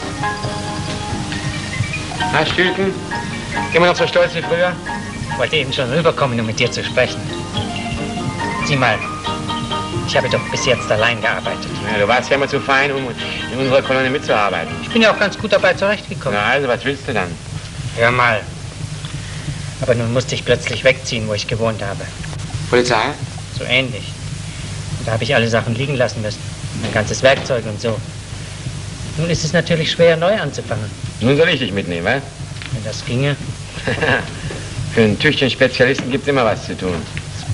Na, Stülken, immer noch so stolz wie früher? Ich wollte eben schon rüberkommen, um mit dir zu sprechen. Sieh mal, ich habe doch bis jetzt allein gearbeitet. Ja, du warst ja immer zu fein, um in unserer Kolonne mitzuarbeiten. Ich bin ja auch ganz gut dabei zurechtgekommen. Na also, was willst du dann? Hör mal. Aber nun musste ich plötzlich wegziehen, wo ich gewohnt habe. Polizei? So ähnlich. Und da habe ich alle Sachen liegen lassen müssen. Mein ganzes Werkzeug und so. Nun ist es natürlich schwer, neu anzufangen. Nun soll ich dich mitnehmen, wa? Wenn das ginge. Für einen tüchtigen Spezialisten gibt's immer was zu tun.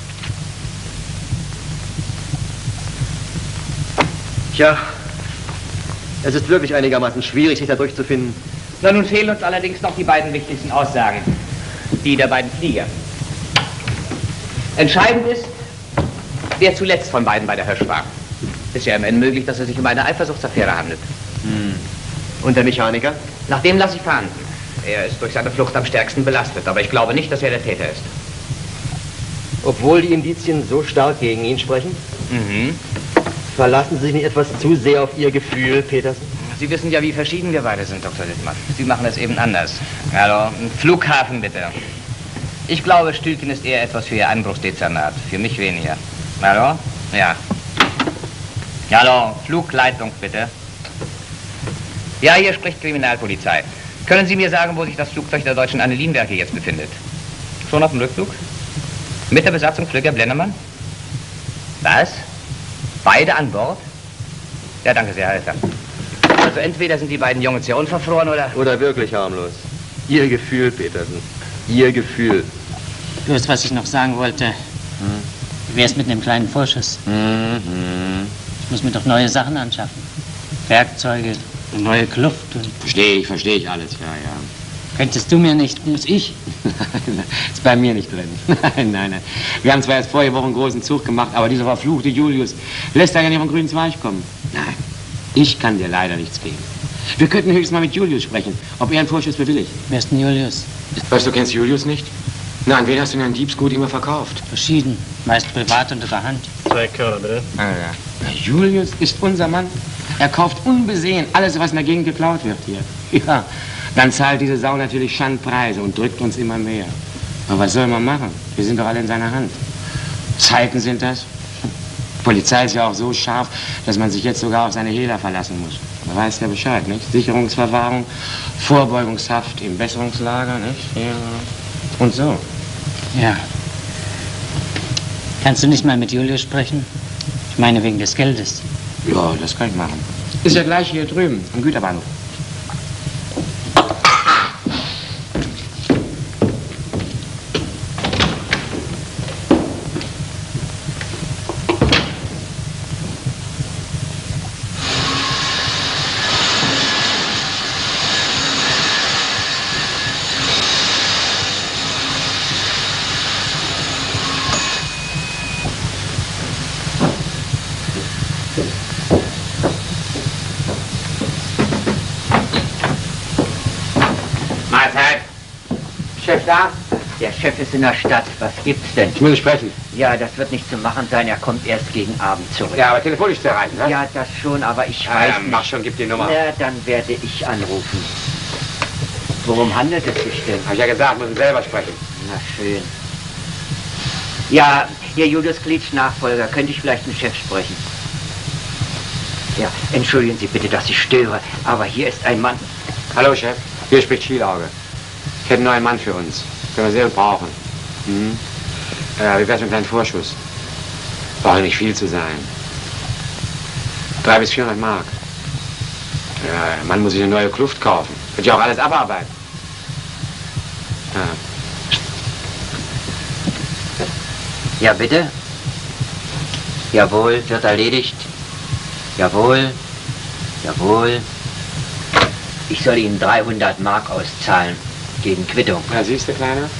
Tja, es ist wirklich einigermaßen schwierig, sich da durchzufinden. Na, nun fehlen uns allerdings noch die beiden wichtigsten Aussagen. Die der beiden Flieger. Entscheidend ist, wer zuletzt von beiden bei der Hösch war. Ist ja immerhin möglich, dass es sich um eine Eifersuchtsaffäre handelt. Und der Mechaniker? Nach dem lasse ich verhandeln. Er ist durch seine Flucht am stärksten belastet, aber ich glaube nicht, dass er der Täter ist. Obwohl die Indizien so stark gegen ihn sprechen? Verlassen Sie sich nicht etwas zu sehr auf Ihr Gefühl, Petersen? Sie wissen ja, wie verschieden wir beide sind, Dr. Littmann. Sie machen es eben anders. Hallo, ein Flughafen bitte. Ich glaube, Stülken ist eher etwas für Ihr Anbruchsdezernat. Für mich weniger. Hallo? Ja. Hallo, Flugleitung bitte. Ja, hier spricht Kriminalpolizei. Können Sie mir sagen, wo sich das Flugzeug der deutschen Annelinwerke jetzt befindet? Schon auf dem Rückflug? Mit der Besatzung Flüger Blennemann? Was? Beide an Bord? Ja, danke sehr, Herr Ritter. Also entweder sind die beiden Jungs ja unverfroren oder... Oder wirklich harmlos. Ihr Gefühl, Petersen. Ihr Gefühl. Bloß, was ich noch sagen wollte. Wie wär's mit einem kleinen Vorschuss? Ich muss mir doch neue Sachen anschaffen. Werkzeuge, eine neue Kluft. Verstehe ich alles, ja. Könntest du mir nicht? Muss ich? Ist bei mir nicht drin. Nein. Wir haben zwar erst vorige Woche einen großen Zug gemacht, aber dieser verfluchte Julius lässt da ja nicht vom grünen Zweig kommen. Nein, ich kann dir leider nichts geben. Wir könnten höchstens mal mit Julius sprechen, ob er einen Vorschuss bewilligt. Wer ist denn Julius? Was, du kennst Julius nicht? Na, an wen hast du denn ein Diebsgut immer verkauft? Verschieden, meist privat unter der Hand. 2 Körner, bitte. Ah, ja. Julius ist unser Mann. Er kauft unbesehen alles, was in der Gegend geklaut wird hier. Ja, dann zahlt diese Sau natürlich Schandpreise und drückt uns immer mehr. Aber was soll man machen? Wir sind doch alle in seiner Hand. Zeiten sind das. Die Polizei ist ja auch so scharf, dass man sich jetzt sogar auf seine Hehler verlassen muss. Man weiß ja Bescheid, nicht? Sicherungsverwahrung, Vorbeugungshaft im Besserungslager, nicht? Ja. Und so. Ja. Kannst du nicht mal mit Julius sprechen? Ich meine wegen des Geldes. Ja, das kann ich machen. Ist ja gleich hier drüben, am Güterbahnhof. Da? Der Chef ist in der Stadt. Was gibt's denn? Ich muss sprechen. Ja, das wird nicht zu machen sein. Er kommt erst gegen Abend zurück. Ja, aber telefonisch zu erreichen, ne? Ja, das schon, aber ich weiß nicht. Mach schon, gib die Nummer. Na, dann werde ich anrufen. Worum handelt es sich denn? Hab ich ja gesagt, müssen selber sprechen. Na schön. Ja, hier Julius Klitsch, Nachfolger. Könnte ich vielleicht mit dem Chef sprechen? Ja, entschuldigen Sie bitte, dass ich störe, aber hier ist ein Mann. Hallo, Chef. Hier spricht Schielauge. Ich hätte einen neuen Mann für uns. Können wir sehr gut brauchen. Wie wär's mit einem kleinen Vorschuss? Braucht nicht viel zu sein. 300 bis 400 Mark. Ja, der Mann muss sich eine neue Kluft kaufen. Wird ja auch alles abarbeiten. Ja, bitte? Jawohl, wird erledigt. Jawohl. Jawohl. Ich soll Ihnen 300 Mark auszahlen. Gegen Quittung. Ja, siehst du, Kleiner?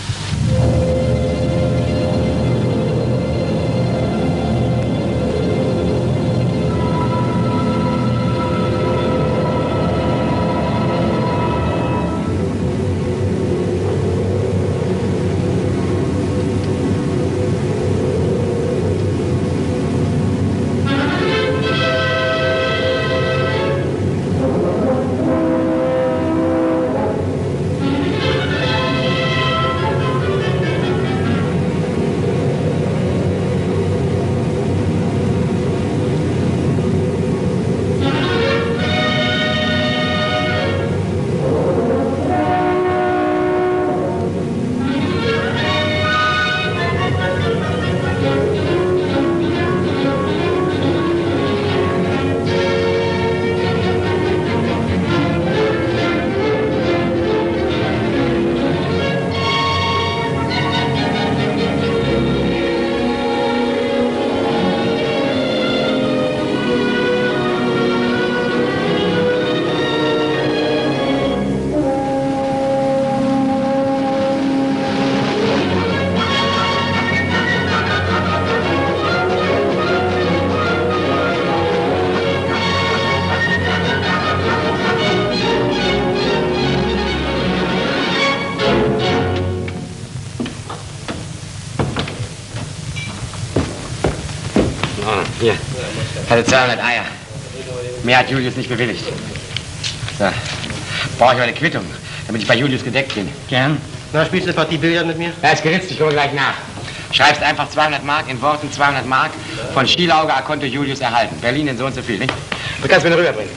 Hier, hatte 200 Eier. Mehr hat Julius nicht bewilligt. So, brauche ich mal eine Quittung, damit ich bei Julius gedeckt bin. Gern. Na, spielst du eine Partie Billard mit mir? Ja, ist geritzt, ich komme gleich nach. Schreibst einfach 200 Mark in Worten 200 Mark von Schielauge a Konto Julius erhalten. Berlin in so und so viel, nicht? Du kannst mir eine rüberbringen.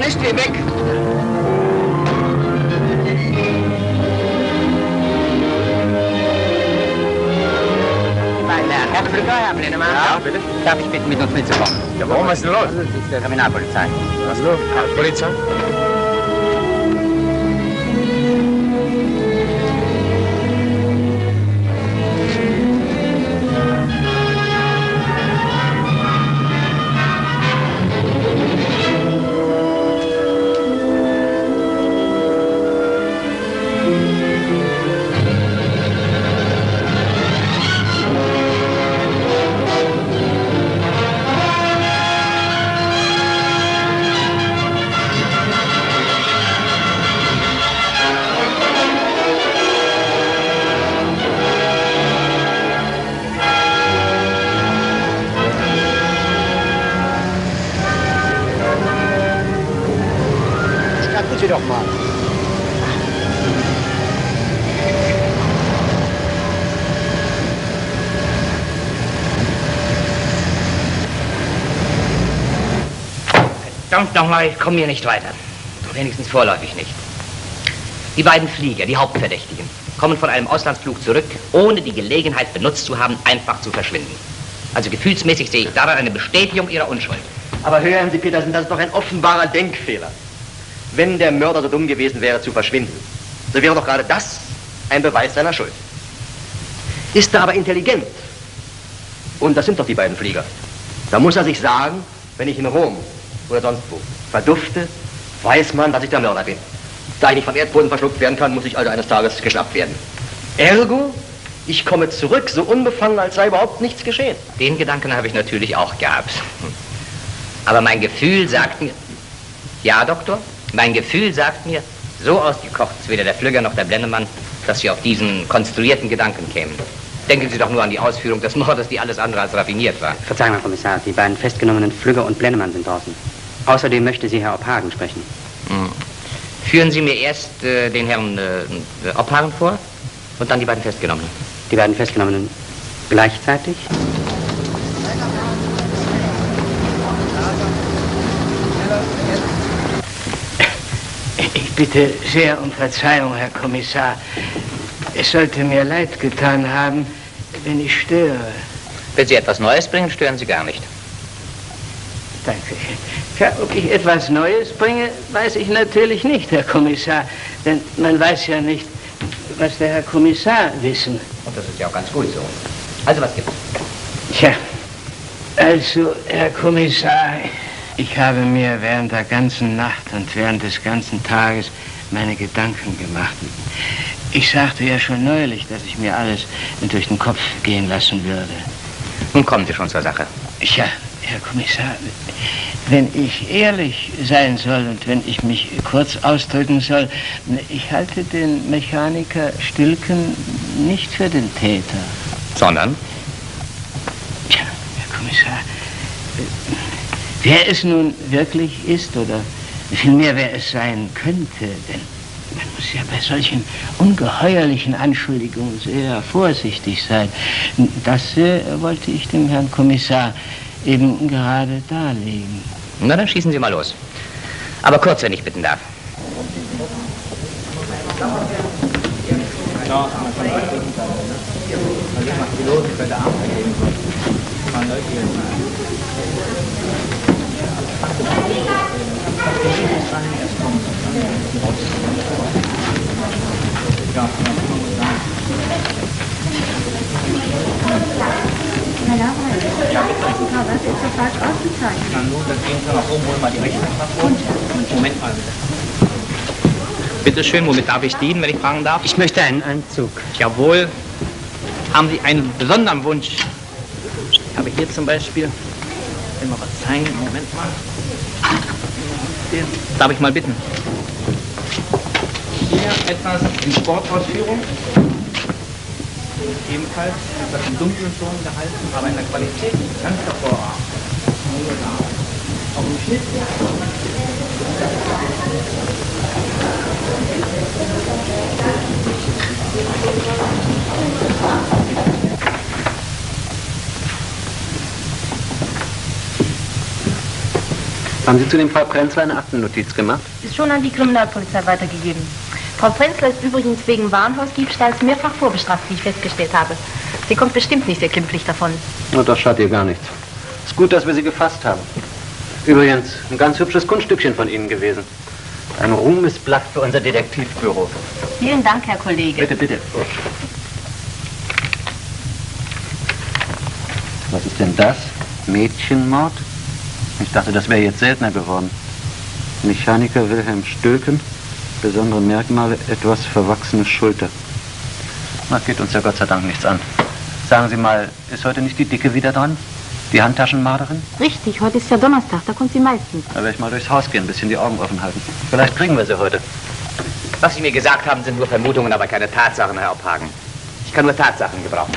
Schmeißt ihn weg! Herr Flügger, Herr Blennemann. Ja, bitte? Darf ich bitten, mit uns mitzukommen? Ja, warum? Was ist denn los? Das ist der Kriminalpolizei. Was ist los? Polizei? Sie doch mal. Verdammt nochmal, ich komme hier nicht weiter. Wenigstens vorläufig nicht. Die beiden Flieger, die Hauptverdächtigen, kommen von einem Auslandsflug zurück, ohne die Gelegenheit benutzt zu haben, einfach zu verschwinden. Also gefühlsmäßig sehe ich daran eine Bestätigung ihrer Unschuld. Aber hören Sie, Petersen, das ist doch ein offenbarer Denkfehler. Wenn der Mörder so dumm gewesen wäre, zu verschwinden, so wäre doch gerade das ein Beweis seiner Schuld. Ist er aber intelligent, und das sind doch die beiden Flieger, da muss er sich sagen, wenn ich in Rom oder sonst wo verdufte, weiß man, dass ich der Mörder bin. Da ich nicht vom Erdboden verschluckt werden kann, muss ich also eines Tages geschnappt werden. Ergo, ich komme zurück, so unbefangen, als sei überhaupt nichts geschehen. Den Gedanken habe ich natürlich auch gehabt. Aber mein Gefühl sagt mir... Ja, Doktor? Mein Gefühl sagt mir, so ausgekocht ist weder der Flügger noch der Blennemann, dass Sie auf diesen konstruierten Gedanken kämen. Denken Sie doch nur an die Ausführung des Mordes, die alles andere als raffiniert war. Verzeihung, Herr Kommissar, die beiden festgenommenen Flügger und Blennemann sind draußen. Außerdem möchte Sie Herr Obhagen sprechen. Führen Sie mir erst den Herrn Obhagen vor und dann die beiden Festgenommenen. Die beiden Festgenommenen gleichzeitig? Ich bitte sehr um Verzeihung, Herr Kommissar. Es sollte mir leid getan haben, wenn ich störe. Wenn Sie etwas Neues bringen, stören Sie gar nicht. Danke. Ja, ob ich etwas Neues bringe, weiß ich natürlich nicht, Herr Kommissar. Denn man weiß ja nicht, was der Herr Kommissar wissen. Und das ist ja auch ganz gut so. Also, was gibt's? Tja, also, Herr Kommissar, ich habe mir während der ganzen Nacht und während des ganzen Tages meine Gedanken gemacht. Ich sagte ja schon neulich, dass ich mir alles durch den Kopf gehen lassen würde. Nun kommen Sie schon zur Sache. Ja, Herr Kommissar, wenn ich ehrlich sein soll und wenn ich mich kurz ausdrücken soll, ich halte den Mechaniker Stilken nicht für den Täter. Sondern? Tja, Herr Kommissar, wer es nun wirklich ist oder vielmehr wer es sein könnte, denn man muss ja bei solchen ungeheuerlichen Anschuldigungen sehr vorsichtig sein. Das wollte ich dem Herrn Kommissar eben gerade darlegen. Na, dann schießen Sie mal los. Aber kurz, wenn ich bitten darf. Ja, bitte. Was ist so falsch ausgezeichnet? Na nun, dann gehen Sie nach oben, holen mal die Rechnung vor. Moment mal bitte. Bitte schön, womit darf ich dienen, wenn ich fragen darf? Ich möchte einen Anzug. Jawohl. Haben Sie einen besonderen Wunsch? Ich habe hier zum Beispiel, wenn wir was zeigen, Moment mal. Den darf ich mal bitten. Hier etwas in Sportausführung. Ebenfalls etwas im dunklen Ton gehalten, aber in der Qualität ganz hervorragend. Auch im Schnitt. Haben Sie zu dem Fall Prenzler eine Aktennotiz gemacht? Ist schon an die Kriminalpolizei weitergegeben. Frau Prenzler ist übrigens wegen Warenhausdiebstahls mehrfach vorbestraft, wie ich festgestellt habe. Sie kommt bestimmt nicht sehr glimpflich davon. Oh, das schadet ihr gar nichts. Ist gut, dass wir Sie gefasst haben. Übrigens, ein ganz hübsches Kunststückchen von Ihnen gewesen. Ein Ruhmesblatt für unser Detektivbüro. Vielen Dank, Herr Kollege. Bitte, bitte. Was ist denn das? Mädchenmord? Ich dachte, das wäre jetzt seltener geworden. Mechaniker Wilhelm Stülken, besondere Merkmale, etwas verwachsene Schulter. Das geht uns ja Gott sei Dank nichts an. Sagen Sie mal, ist heute nicht die Dicke wieder dran? Die Handtaschenmarderin? Richtig, heute ist ja Donnerstag, da kommt sie meistens. Da werde ich mal durchs Haus gehen, ein bisschen die Augen offen halten. Vielleicht kriegen wir sie heute. Was Sie mir gesagt haben, sind nur Vermutungen, aber keine Tatsachen, Herr Obhagen. Ich kann nur Tatsachen gebrauchen.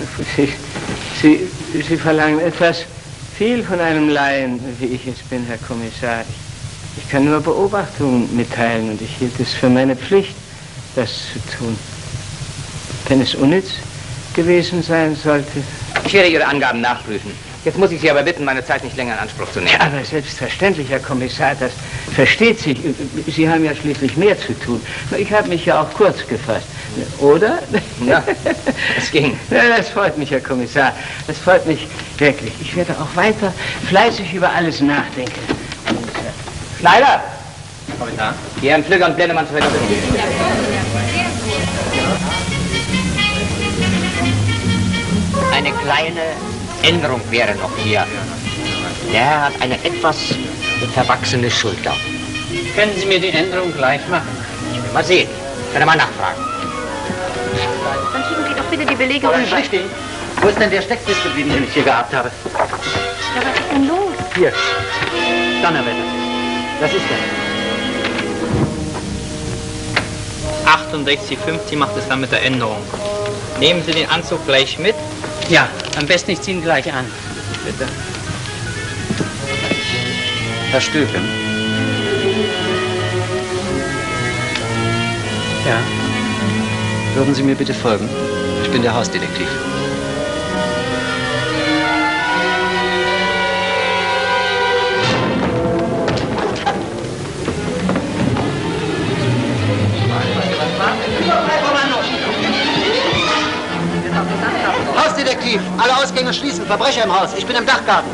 Sie verlangen etwas viel von einem Laien, wie ich es bin, Herr Kommissar. Ich kann nur Beobachtungen mitteilen und ich hielt es für meine Pflicht, das zu tun. Wenn es unnütz gewesen sein sollte. Ich werde Ihre Angaben nachprüfen. Jetzt muss ich Sie aber bitten, meine Zeit nicht länger in Anspruch zu nehmen. Ja, aber selbstverständlich, Herr Kommissar, das versteht sich. Sie haben ja schließlich mehr zu tun. Ich habe mich ja auch kurz gefasst. Oder? Ja, es ging. Ja, das freut mich, Herr Kommissar. Das freut mich wirklich. Ich werde auch weiter fleißig über alles nachdenken. Schneider! Kommissar? Hier Herrn Flügger und Blendemann zu verdoppeln. Eine kleine Änderung wäre noch hier. Der Herr hat eine etwas verwachsene Schulter. Können Sie mir die Änderung gleich machen? Ich will mal sehen. Ich werde mal nachfragen. Dann schieben Sie doch bitte die Belege Aber rüber. nicht richtig. Wo ist denn der Steckdisk geblieben, den ich hier gehabt habe? Ja, was ist denn los? Hier. Donnerwetter. Das ist er. 68,50 macht es dann mit der Änderung. Nehmen Sie den Anzug gleich mit? Ja, am besten ich ziehe ihn gleich an. Bitte. Herr Stülken. Ja. Würden Sie mir bitte folgen? Ich bin der Hausdetektiv. Hausdetektiv, alle Ausgänge schließen, Verbrecher im Haus. Ich bin im Dachgarten.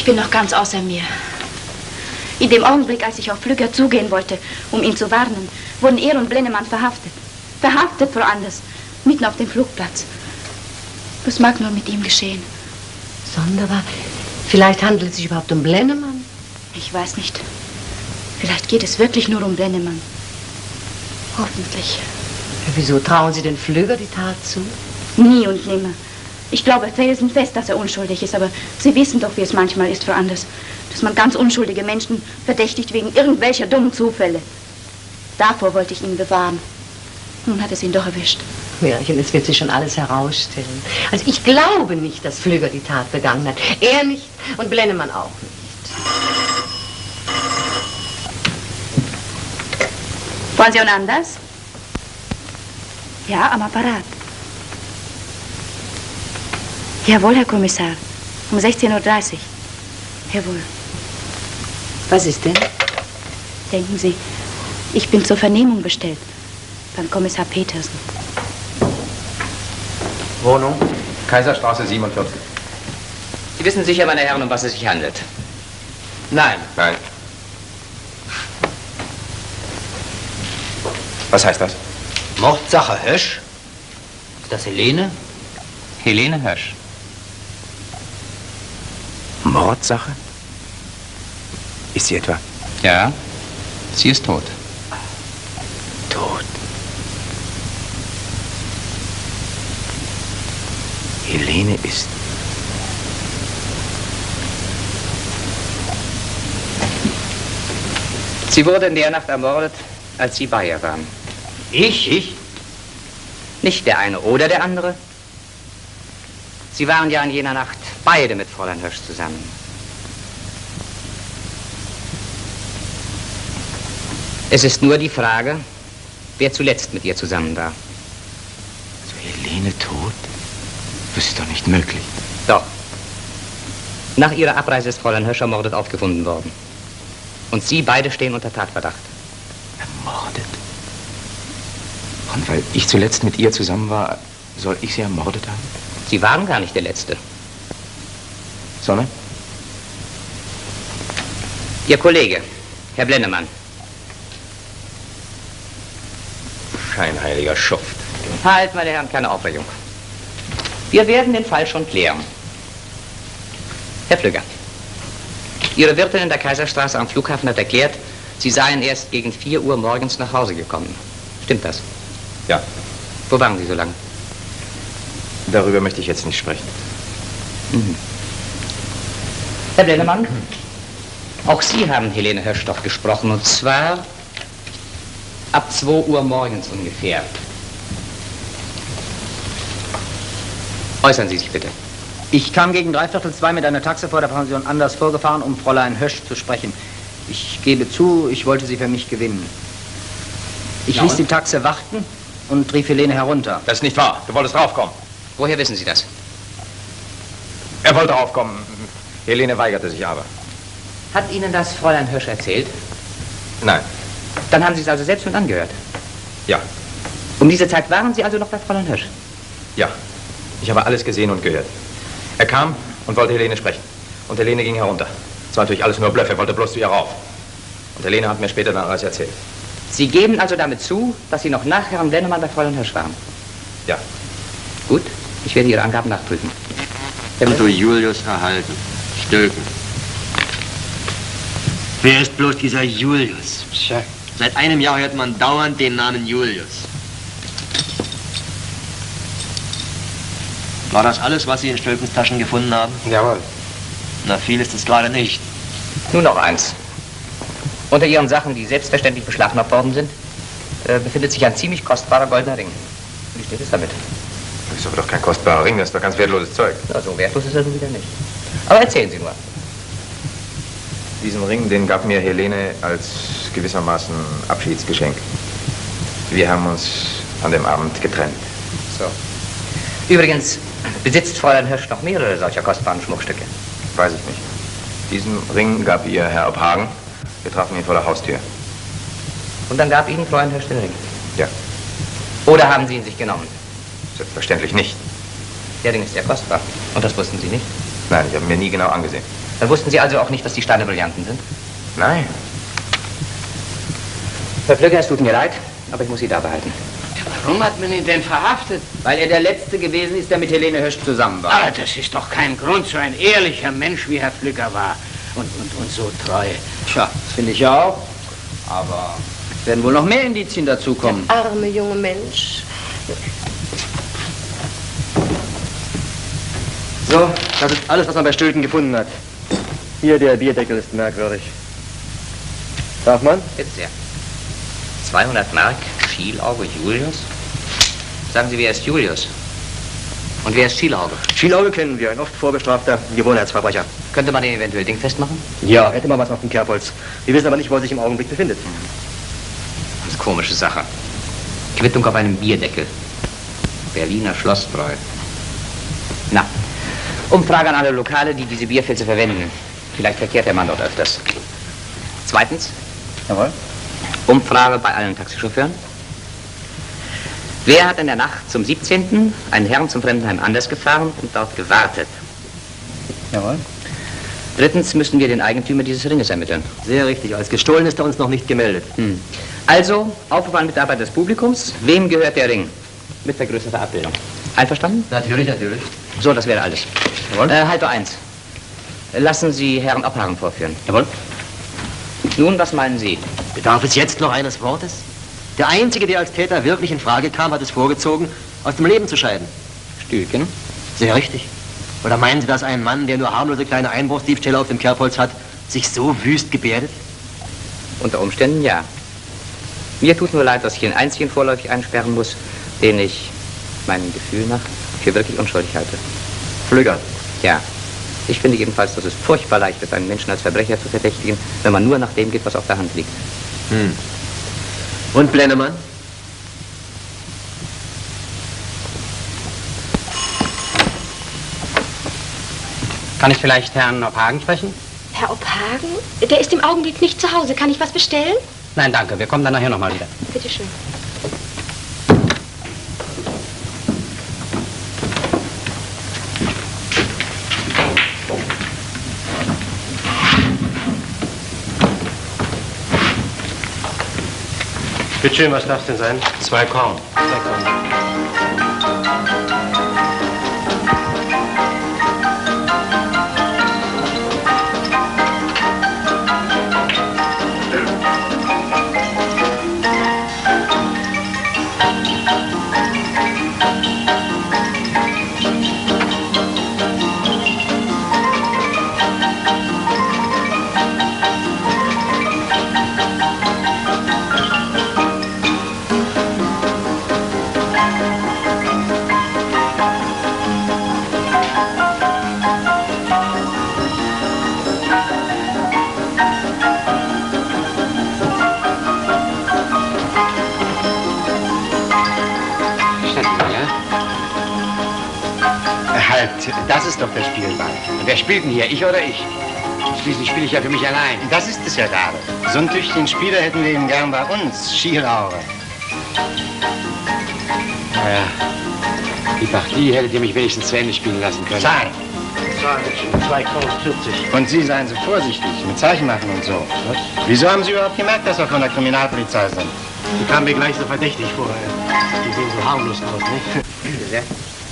bin noch ganz außer mir. In dem Augenblick, als ich auf Flügger zugehen wollte, um ihn zu warnen, wurden er und Blennemann verhaftet. Verhaftet, Frau Anders, mitten auf dem Flugplatz. Was mag nur mit ihm geschehen? Sonderbar. Vielleicht handelt es sich überhaupt um Blennemann? Ich weiß nicht. Vielleicht geht es wirklich nur um Blennemann. Hoffentlich. Wieso trauen Sie den Flügger die Tat zu? Nie und nimmer. Ich glaube felsenfest, dass er unschuldig ist, aber Sie wissen doch, wie es manchmal ist, Frau Anders, dass man ganz unschuldige Menschen verdächtigt wegen irgendwelcher dummen Zufälle. Davor wollte ich ihn bewahren. Nun hat es ihn doch erwischt. Märchen, es wird sich schon alles herausstellen. Also ich glaube nicht, dass Flügger die Tat begangen hat. Er nicht und Blennemann auch nicht. Wollen Sie und Anders? Ja, am Apparat. Jawohl, Herr Kommissar. Um 16:30 Uhr. Jawohl. Was ist denn? Denken Sie, ich bin zur Vernehmung bestellt. Beim Kommissar Petersen. Wohnung? Kaiserstraße 47. Sie wissen sicher, meine Herren, um was es sich handelt. Nein. Nein. Was heißt das? Mordsache Hösch? Ist das Helene? Helene Hösch. Mordsache? Ist sie etwa? Ja, sie ist tot. Tot? Helene ist... Sie wurde in der Nacht ermordet, als Sie bei ihr waren. Ich? Nicht der eine oder der andere. Sie waren ja in jener Nacht beide mit Fräulein Hösch zusammen. Es ist nur die Frage, wer zuletzt mit ihr zusammen war. So Helene tot? Das ist doch nicht möglich. Doch. Nach ihrer Abreise ist Fräulein Hösch ermordet aufgefunden worden. Und Sie beide stehen unter Tatverdacht. Ermordet? Und weil ich zuletzt mit ihr zusammen war, soll ich sie ermordet haben? Sie waren gar nicht der Letzte. Sondern? Ihr Kollege, Herr Blennemann. Scheinheiliger Schuft. Halt, meine Herren, keine Aufregung. Wir werden den Fall schon klären. Herr Flügger, Ihre Wirtin in der Kaiserstraße am Flughafen hat erklärt, Sie seien erst gegen 4 Uhr morgens nach Hause gekommen. Stimmt das? Ja. Wo waren Sie so lange? Darüber möchte ich jetzt nicht sprechen. Mhm. Herr Blennemann, auch Sie haben Helene Hösch doch gesprochen, und zwar ab 2 Uhr morgens ungefähr. Äußern Sie sich bitte. Ich kam gegen 3/4 mit einer Taxe vor der Pension Anders vorgefahren, um Fräulein Hösch zu sprechen. Ich gebe zu, ich wollte sie für mich gewinnen. Ich ließ die Taxe warten und rief Helene herunter. Das ist nicht wahr. Du wolltest draufkommen. Woher wissen Sie das? Er wollte draufkommen. Helene weigerte sich aber. Hat Ihnen das Fräulein Hösch erzählt? Nein. Dann haben Sie es also selbst mit angehört? Ja. Um diese Zeit waren Sie also noch bei Fräulein Hösch? Ja. Ich habe alles gesehen und gehört. Er kam und wollte Helene sprechen. Und Helene ging herunter. Es war natürlich alles nur Bluff. Er wollte bloß zu ihr rauf. Und Helene hat mir später dann alles erzählt. Sie geben also damit zu, dass Sie noch nach Herrn Blennemann bei Fräulein Hösch waren? Ja. Gut, ich werde Ihre Angaben nachprüfen. Und du Julius erhalten. Stülken. Wer ist bloß dieser Julius? Tja. Seit einem Jahr hört man dauernd den Namen Julius. War das alles, was Sie in Stülkens Taschen gefunden haben? Jawohl. Na, viel ist es gerade nicht. Nun noch eins. Unter Ihren Sachen, die selbstverständlich beschlagnahmt worden sind, befindet sich ein ziemlich kostbarer goldener Ring. Wie steht es damit? Das ist aber doch kein kostbarer Ring, das ist doch ganz wertloses Zeug. Na, so wertlos ist er nun wieder nicht. Aber erzählen Sie nur. Diesen Ring, den gab mir Helene als gewissermaßen Abschiedsgeschenk. Wir haben uns an dem Abend getrennt. So. Übrigens, besitzt Fräulein Hösch noch mehrere solcher kostbaren Schmuckstücke? Weiß ich nicht. Diesen Ring gab ihr Herr Obhagen. Wir trafen ihn vor der Haustür. Und dann gab Ihnen Fräulein Hösch den Ring? Ja. Oder haben Sie ihn sich genommen? Selbstverständlich nicht. Der Ring ist sehr kostbar. Und das wussten Sie nicht? Nein, ich habe ihn mir nie genau angesehen. Dann wussten Sie also auch nicht, dass die Steine Brillanten sind? Nein. Herr Flügger, es tut mir leid, aber ich muss Sie da behalten. Warum hat man ihn denn verhaftet? Weil er der Letzte gewesen ist, der mit Helene Hösch zusammen war. Aber das ist doch kein Grund, so ein ehrlicher Mensch wie Herr Flügger war. Und so treu. Tja, das finde ich ja auch. Aber es werden wohl noch mehr Indizien dazukommen. Der arme junge Mensch. So, das ist alles, was man bei Stülken gefunden hat. Hier, der Bierdeckel ist merkwürdig. Darf man? Bitte sehr. 200 Mark, Schielauge, Julius. Sagen Sie, wer ist Julius? Und wer ist Schielauge? Schielauge kennen wir, ein oft vorbestrafter Gewohnheitsverbrecher. Könnte man den eventuell dingfest machen? Ja, hätte man was auf dem Kerbholz. Wir wissen aber nicht, wo er sich im Augenblick befindet. Ganz komische Sache. Quittung auf einem Bierdeckel. Berliner Schlossbräu. Na, Umfrage an alle Lokale, die diese Bierfilze verwenden. Vielleicht verkehrt der Mann dort öfters. Zweitens. Jawohl. Umfrage bei allen Taxichauffeuren. Wer hat in der Nacht zum 17. einen Herrn zum Fremdenheim Anders gefahren und dort gewartet? Jawohl. Drittens müssen wir den Eigentümer dieses Ringes ermitteln. Sehr richtig. Als gestohlen ist er uns noch nicht gemeldet. Also, Aufruf an Mitarbeiter des Publikums. Wem gehört der Ring? Mit vergrößerter Abbildung. Einverstanden? Natürlich, natürlich. So, das wäre alles. Jawohl. Halter 1. Lassen Sie Herrn Obhagen vorführen. Jawohl. Nun, was meinen Sie? Bedarf es jetzt noch eines Wortes? Der Einzige, der als Täter wirklich in Frage kam, hat es vorgezogen, aus dem Leben zu scheiden. Stülken? Sehr richtig. Oder meinen Sie, dass ein Mann, der nur harmlose kleine Einbruchsdiebstähle auf dem Kerbholz hat, sich so wüst gebärdet? Unter Umständen ja. Mir tut nur leid, dass ich den einzigen vorläufig einsperren muss, den ich meinem Gefühl nach für wirklich unschuldig halte. Flügger? Ja. Ich finde jedenfalls, dass es furchtbar leicht ist, einen Menschen als Verbrecher zu verdächtigen, wenn man nur nach dem geht, was auf der Hand liegt. Und Blennemann? Kann ich vielleicht Herrn Obhagen sprechen? Herr Obhagen? Der ist im Augenblick nicht zu Hause. Kann ich was bestellen? Nein, danke. Wir kommen dann nachher nochmal wieder. Bitte schön. Bitte schön, was darf es denn sein? 2 Korn. 2 Korn. Das ist doch der Spielball. Und wer spielt denn hier, ich oder ich? Schließlich spiele ich ja für mich allein. Das ist es ja gerade. So einen tüchtigen Spieler hätten wir eben gern bei uns, Schielauge. Naja, die Partie hättet ihr mich wenigstens zu Ende spielen lassen können. Zahlen. 2 Korn 40. Und Sie seien so vorsichtig mit Zeichen machen und so. Was? Wieso haben Sie überhaupt gemerkt, dass wir von der Kriminalpolizei sind? Die kamen mir gleich so verdächtig vor. Die sehen so harmlos aus, nicht? Bitte sehr.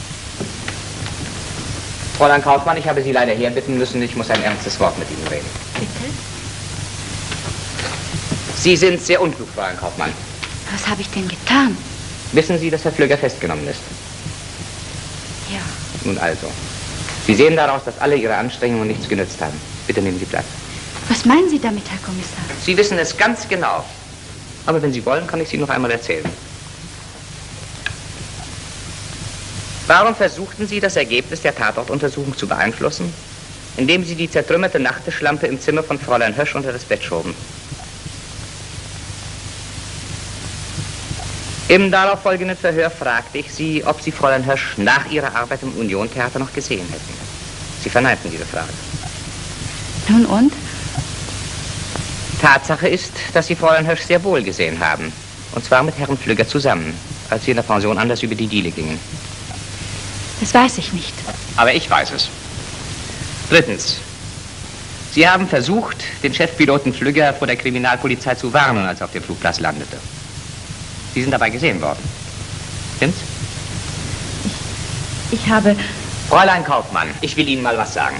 Fräulein Kaufmann, ich habe Sie leider herbitten müssen. Ich muss ein ernstes Wort mit Ihnen reden. Bitte? Sie sind sehr unklug, Fräulein Kaufmann. Was habe ich denn getan? Wissen Sie, dass Herr Flügger festgenommen ist? Ja. Nun also. Sie sehen daraus, dass alle Ihre Anstrengungen nichts genützt haben. Bitte nehmen Sie Platz. Was meinen Sie damit, Herr Kommissar? Sie wissen es ganz genau. Aber wenn Sie wollen, kann ich Sie noch einmal erzählen. Warum versuchten Sie, das Ergebnis der Tatortuntersuchung zu beeinflussen, indem Sie die zertrümmerte Nachttischlampe im Zimmer von Fräulein Hösch unter das Bett schoben? Im darauffolgenden Verhör fragte ich Sie, ob Sie Fräulein Hösch nach ihrer Arbeit im Union-Theater noch gesehen hätten. Sie verneinten diese Frage. Nun und? Tatsache ist, dass Sie Fräulein Hösch sehr wohl gesehen haben. Und zwar mit Herrn Flügger zusammen, als Sie in der Pension Anders über die Diele gingen. Das weiß ich nicht. Aber ich weiß es. Drittens. Sie haben versucht, den Chefpiloten Flügger vor der Kriminalpolizei zu warnen, als er auf dem Flugplatz landete. Sie sind dabei gesehen worden. Stimmt's? Ich habe... Fräulein Kaufmann, ich will Ihnen mal was sagen.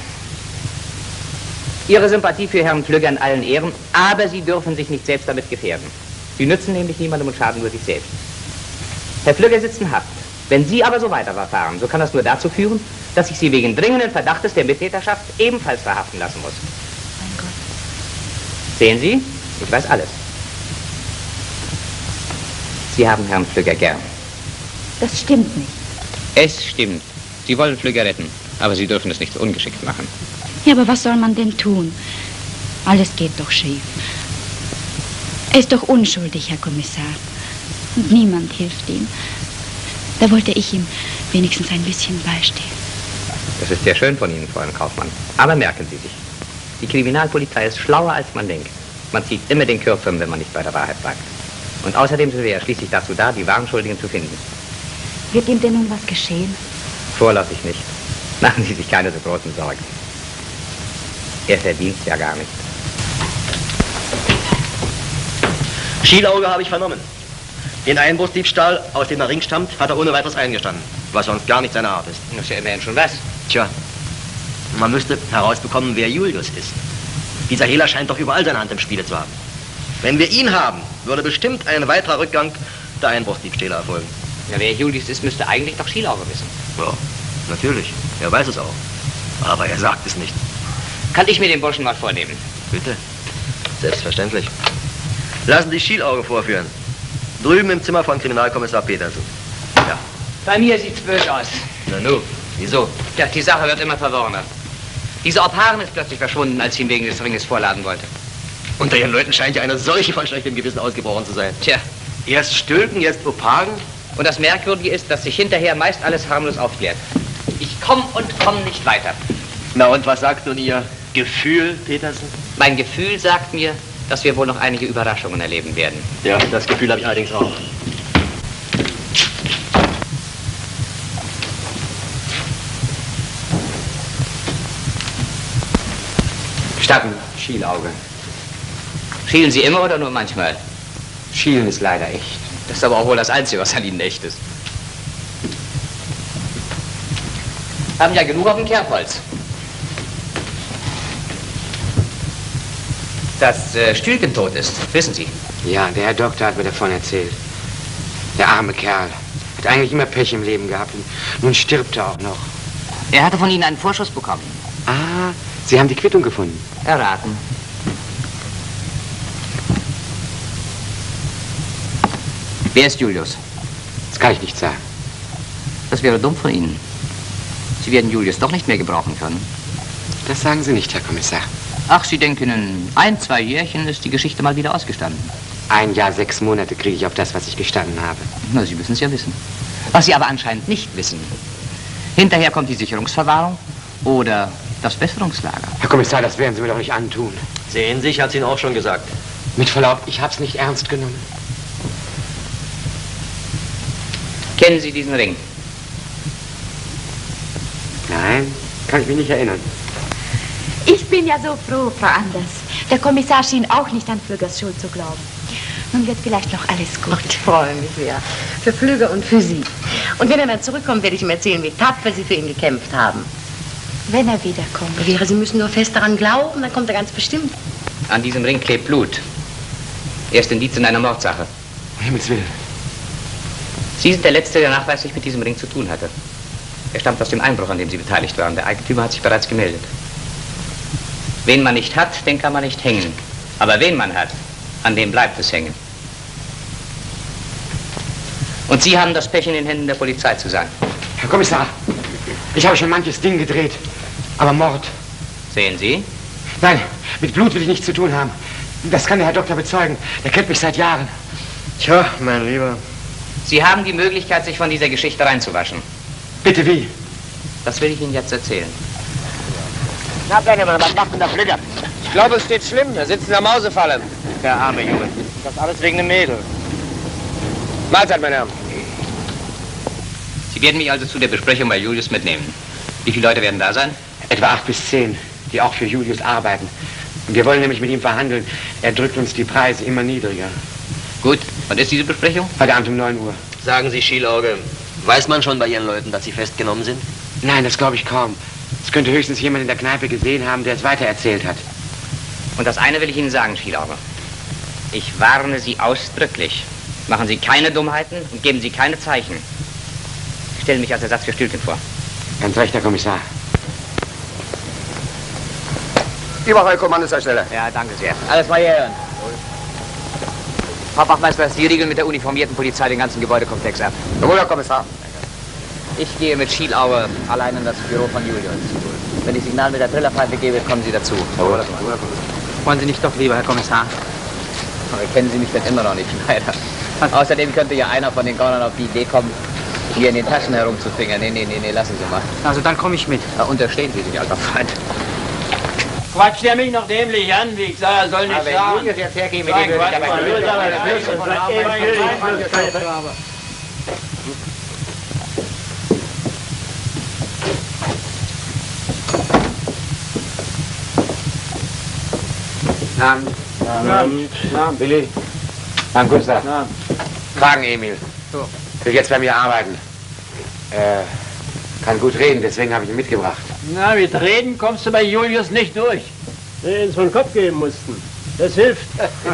Ihre Sympathie für Herrn Flügger in allen Ehren, aber Sie dürfen sich nicht selbst damit gefährden. Sie nützen nämlich niemandem und schaden nur sich selbst. Herr Flügger sitzt in Haft. Wenn Sie aber so weiterverfahren, so kann das nur dazu führen, dass ich Sie wegen dringenden Verdachtes der Mittäterschaft ebenfalls verhaften lassen muss. Mein Gott. Sehen Sie, ich weiß alles. Sie haben Herrn Flügger gern. Das stimmt nicht. Es stimmt. Sie wollen Flügger retten, aber Sie dürfen es nicht so ungeschickt machen. Ja, aber was soll man denn tun? Alles geht doch schief. Er ist doch unschuldig, Herr Kommissar. Und niemand hilft ihm. Da wollte ich ihm wenigstens ein bisschen beistehen. Das ist sehr schön von Ihnen, Fräulein Kaufmann. Aber merken Sie sich, die Kriminalpolizei ist schlauer, als man denkt. Man zieht immer den Kürzeren, wenn man nicht bei der Wahrheit bleibt. Und außerdem sind wir ja schließlich dazu da, die wahren Schuldigen zu finden. Wird ihm denn nun was geschehen? Vorläufig nicht. Machen Sie sich keine so großen Sorgen. Er verdient ja gar nicht. Schielauge habe ich vernommen. Den Einbruchsdiebstahl, aus dem der Ring stammt, hat er ohne weiteres eingestanden, was sonst gar nicht seine Art ist. Das ist ja immerhin schon was. Tja, man müsste herausbekommen, wer Julius ist. Dieser Hehler scheint doch überall seine Hand im Spiele zu haben. Wenn wir ihn haben, würde bestimmt ein weiterer Rückgang der Einbruchsdiebstähle erfolgen. Ja, wer Julius ist, müsste eigentlich doch Schielauge wissen. Ja, natürlich. Er weiß es auch. Aber er sagt es nicht. Kann ich mir den Burschen mal vornehmen? Bitte. Selbstverständlich. Lassen Sie Schielauge vorführen. Drüben im Zimmer von Kriminalkommissar Petersen. Ja. Bei mir sieht's böse aus. Na nu, wieso? Ja, die Sache wird immer verworrener. Dieser Obhagen ist plötzlich verschwunden, als ich ihn wegen des Ringes vorladen wollte. Unter Ihren Leuten scheint ja eine Seuche von schlechtem Gewissen ausgebrochen zu sein. Tja. Erst Stülpen, jetzt Obhagen. Und das Merkwürdige ist, dass sich hinterher meist alles harmlos aufklärt. Ich komme und komme nicht weiter. Na und was sagt nun Ihr Gefühl, Petersen? Mein Gefühl sagt mir, dass wir wohl noch einige Überraschungen erleben werden. Ja, das Gefühl habe ich allerdings auch. Gestatten, Schielauge. Schielen Sie immer oder nur manchmal? Schielen ist leider echt. Das ist aber auch wohl das Einzige, was an Ihnen echt ist. Haben ja genug auf dem Kerbholz. Dass Stülken tot ist, wissen Sie? Ja, der Herr Doktor hat mir davon erzählt. Der arme Kerl. Hat eigentlich immer Pech im Leben gehabt und nun stirbt er auch noch. Er hatte von Ihnen einen Vorschuss bekommen. Ah, Sie haben die Quittung gefunden. Erraten. Wer ist Julius? Das kann ich nicht sagen. Das wäre dumm von Ihnen. Sie werden Julius doch nicht mehr gebrauchen können. Das sagen Sie nicht, Herr Kommissar. Ach, Sie denken, in 1, 2 Jährchen ist die Geschichte mal wieder ausgestanden. 1 Jahr, 6 Monate kriege ich auf das, was ich gestanden habe. Na, Sie müssen es ja wissen. Was Sie aber anscheinend nicht wissen. Hinterher kommt die Sicherungsverwahrung oder das Besserungslager. Herr Kommissar, das werden Sie mir doch nicht antun. Sehen Sie, ich hatte es Ihnen auch schon gesagt. Mit Verlaub, ich hab's nicht ernst genommen. Kennen Sie diesen Ring? Nein, kann ich mich nicht erinnern. Ich bin ja so froh, Frau Anders. Der Kommissar schien auch nicht an Flügers Schuld zu glauben. Nun wird vielleicht noch alles gut. Ich freue mich sehr. Für Flüger und für Sie. Und wenn er dann zurückkommt, werde ich ihm erzählen, wie tapfer Sie für ihn gekämpft haben. Wenn er wiederkommt. Vera, Sie müssen nur fest daran glauben, dann kommt er ganz bestimmt. An diesem Ring klebt Blut. Er ist Indiz in einer Mordsache. Um Himmels Willen. Sie sind der Letzte, der nachweislich mit diesem Ring zu tun hatte. Er stammt aus dem Einbruch, an dem Sie beteiligt waren. Der Eigentümer hat sich bereits gemeldet. Wen man nicht hat, den kann man nicht hängen. Aber wen man hat, an dem bleibt es hängen. Und Sie haben das Pech, in den Händen der Polizei zu sein. Herr Kommissar, ich habe schon manches Ding gedreht, aber Mord. Sehen Sie? Nein, mit Blut will ich nichts zu tun haben. Das kann der Herr Doktor bezeugen. Der kennt mich seit Jahren. Tja, mein Lieber. Sie haben die Möglichkeit, sich von dieser Geschichte reinzuwaschen. Bitte wie? Das will ich Ihnen jetzt erzählen. Na, Brennemann, was macht denn der Flügger? Ich glaube, es steht schlimm. Er sitzt in der Mausefalle. Der arme Junge. Das alles wegen dem Mädel. Mahlzeit, meine Herren. Sie werden mich also zu der Besprechung bei Julius mitnehmen. Wie viele Leute werden da sein? Etwa 8 bis 10, die auch für Julius arbeiten. Wir wollen nämlich mit ihm verhandeln. Er drückt uns die Preise immer niedriger. Gut, wann ist diese Besprechung? Heute Abend um 9 Uhr. Sagen Sie, Schielauge, weiß man schon bei Ihren Leuten, dass Sie festgenommen sind? Nein, das glaube ich kaum. Es könnte höchstens jemand in der Kneipe gesehen haben, der es weitererzählt hat. Und das eine will ich Ihnen sagen, Schielauge. Ich warne Sie ausdrücklich. Machen Sie keine Dummheiten und geben Sie keine Zeichen. Ich stelle mich als Ersatz für Stülken vor. Ganz recht, Herr Kommissar. Überall Kommandosersteller. Ja, danke sehr. Alles mal hier hören. Frau Wachtmeister, Sie riegeln mit der uniformierten Polizei den ganzen Gebäudekomplex ab. Jawohl, Herr Kommissar. Ich gehe mit Schielauge allein in das Büro von Julius. Wenn ich Signal mit der Trillerpfeife gebe, kommen Sie dazu. Jawohl. Wollen Sie nicht doch lieber, Herr Kommissar? Aber kennen Sie mich denn immer noch nicht, leider. Außerdem könnte ja einer von den Gaunern auf die Idee kommen, hier in den Taschen herumzufingern. Nee, lassen Sie mal. Also dann komme ich mit. Unterstehen Sie sich, alter Feind. Quatscht der mich noch dämlich an, wie ich sage, er soll nicht wenn sagen. Julius jetzt hergehen, mit dem würde ich aber... Abend. Abend, Billy. Abend, Gustav. Fragen, Emil. So. Will jetzt bei mir arbeiten. Kann gut reden, deswegen habe ich ihn mitgebracht. Na, mit Reden kommst du bei Julius nicht durch. Den es von Kopf geben mussten. Das hilft.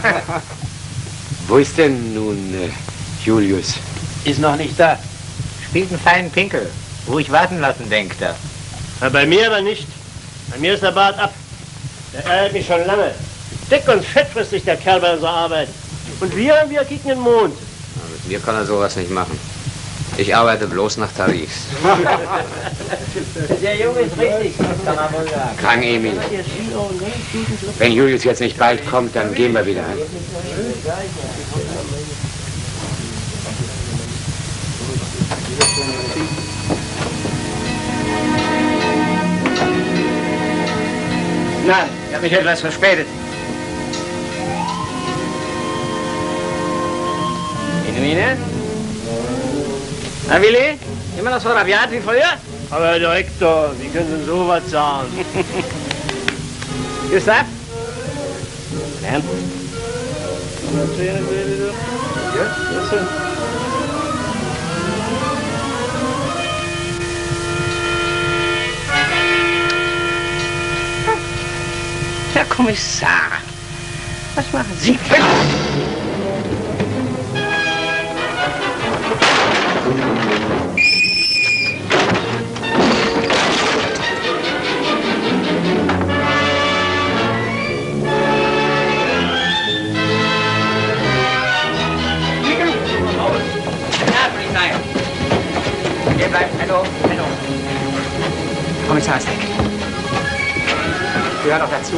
Wo ist denn nun Julius? Ist noch nicht da. Spielt einen feinen Pinkel. Ruhig warten lassen, denkt er. Na, bei mir aber nicht. Bei mir ist der Bart ab. Der ärgert mich schon lange. Dick und fett frisst sich der Kerl bei unserer Arbeit. Und wir kicken den Mond. Ja, mit mir kann er sowas nicht machen. Ich arbeite bloß nach Tarifs. Der Junge ist richtig, kann man wohl sagen. Krank, Emil. Wenn Julius jetzt nicht bald kommt, dann gehen wir wieder. Nein, ich habe mich etwas verspätet. Genuine? Na, Willi? Immer noch so rabiat wie früher? Aber Herr Direktor, wie können Sie denn sowas sagen? Gustav? Nein. Herr Kommissar, was machen Sie? Hier bleibt, hallo. Kommissar ist weg. Gehört doch dazu.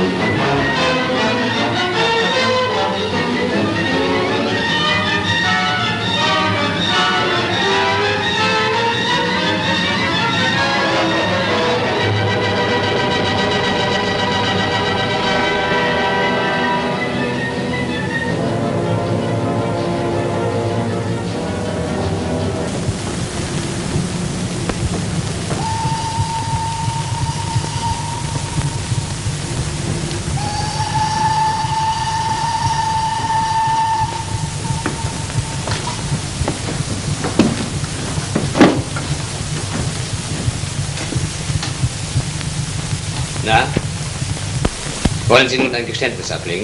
Na? Wollen Sie nun ein Geständnis ablegen?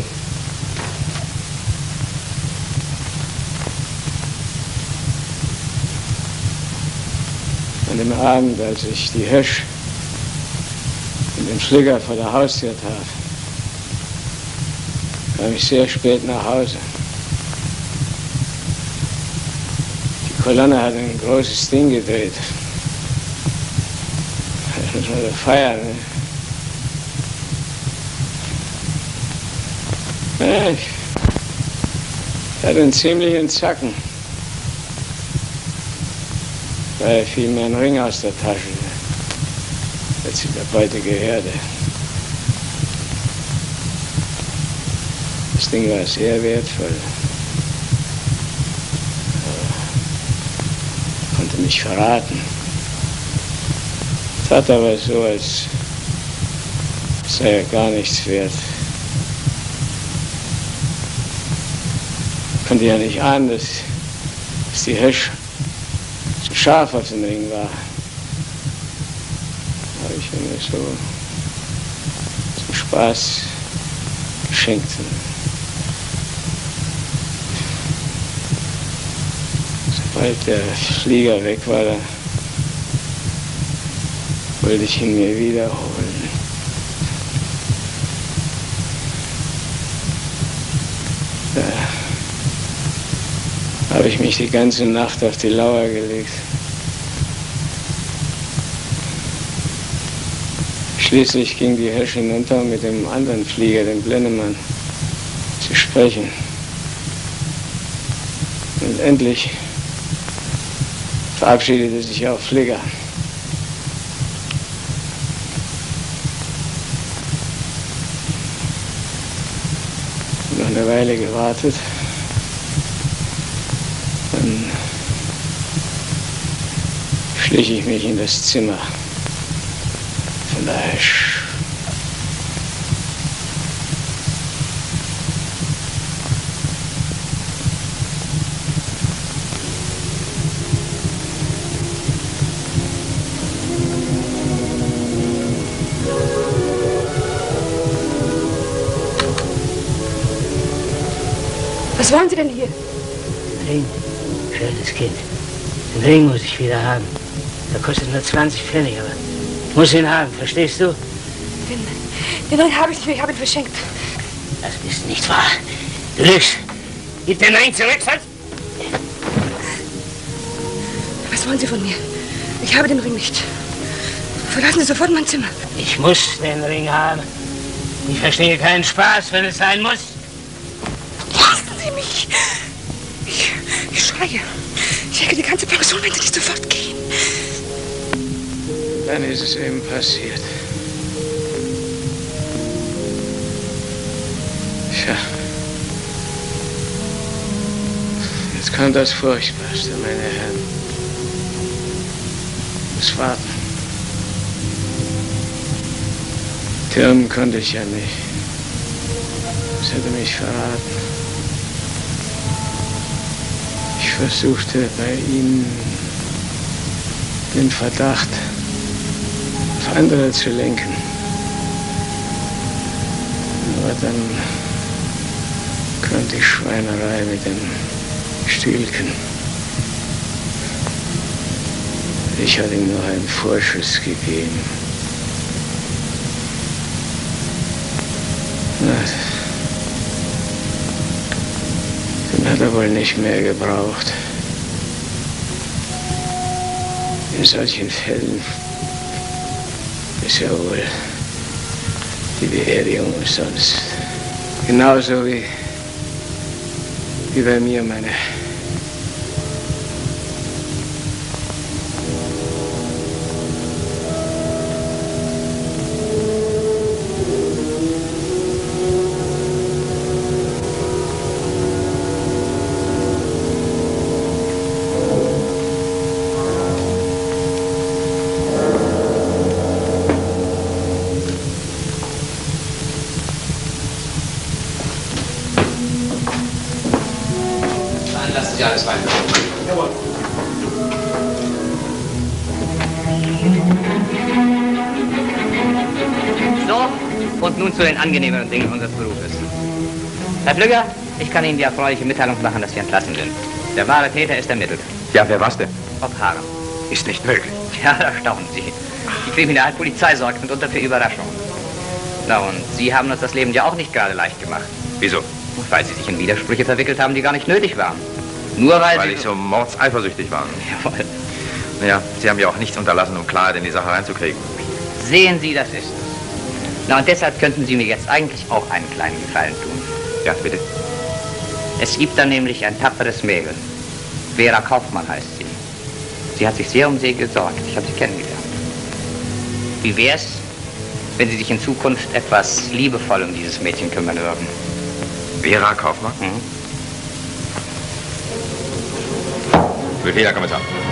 An dem Abend, als ich die Hirsch und den Flieger vor der Haustür traf, kam ich sehr spät nach Hause. Die Kolonne hat ein großes Ding gedreht. Das muss man doch feiern, ne? Ja, ich hatte einen ziemlichen Zacken. Da fiel mir ein Ring aus der Tasche, als in der beutige Herde. Das Ding war sehr wertvoll. Konnte mich verraten. Tat aber so, als sei er gar nichts wert. Konnte ja nicht ahnen, dass die Hirsch so scharf auf dem Ring war. Habe ich mir so zum Spaß geschenkt. Sobald der Flieger weg war, da wollte ich ihn mir wiederholen. Da habe ich mich die ganze Nacht auf die Lauer gelegt. Schließlich ging die Hirsch hinunter, um mit dem anderen Flieger, dem Blennemann, zu sprechen. Und endlich verabschiedete sich auch Flieger. Noch eine Weile gewartet. Dann schlich ich mich in das Zimmer von der Hirsch. Was wollen Sie denn hier? Den Ring, schönes Kind. Den Ring muss ich wieder haben. Der kostet nur 20 Pfennig, aber ich muss ihn haben, verstehst du? Den Ring habe ich nicht mehr, ich habe ihn verschenkt. Das ist nicht wahr. Du lügst. Gib den Ring zurück, sonst... Was wollen Sie von mir? Ich habe den Ring nicht. Verlassen Sie sofort mein Zimmer. Ich muss den Ring haben. Ich verstehe keinen Spaß, wenn es sein muss. Lassen Sie mich! Ich schreie. Ich hecke die ganze Pension, wenn Sie nicht sofort gehen. Dann ist es eben passiert. Tja. Jetzt kommt das Furchtbarste, meine Herren. Das Warten. Türmen konnte ich ja nicht. Das hätte mich verraten. Ich versuchte bei Ihnen den Verdacht auf andere zu lenken. Aber dann kam die Schweinerei mit dem Stielken. Ich hatte ihm nur einen Vorschuss gegeben. Na, den hat er wohl nicht mehr gebraucht. In solchen Fällen ist ja wohl Die Beerdigung umsonst. Genauso wie bei mir, meine. Lassen Sie alles weiter. Jawohl. So, und nun zu den angenehmeren Dingen unseres Berufes. Herr Flügger, ich kann Ihnen die erfreuliche Mitteilung machen, dass Sie entlassen sind. Der wahre Täter ist ermittelt. Ja, wer war's denn? Obhagen. Ist nicht möglich. Ja, da staunen Sie. Die Kriminalpolizei sorgt mitunter für Überraschungen. Na und Sie haben uns das Leben ja auch nicht gerade leicht gemacht. Wieso? Weil Sie sich in Widersprüche verwickelt haben, die gar nicht nötig waren. Nur weil ich so mordseifersüchtig war. Jawohl. Naja, Sie haben ja auch nichts unterlassen, um Klarheit in die Sache reinzukriegen. Sehen Sie, das ist es. Na und deshalb könnten Sie mir jetzt eigentlich auch einen kleinen Gefallen tun. Ja, bitte. Es gibt da nämlich ein tapferes Mädel. Vera Kaufmann heißt sie. Sie hat sich sehr um Sie gesorgt. Ich habe sie kennengelernt. Wie wär's, wenn Sie sich in Zukunft etwas liebevoll um dieses Mädchen kümmern würden? Vera Kaufmann? Mhm. Befehl, Herr Kommissar.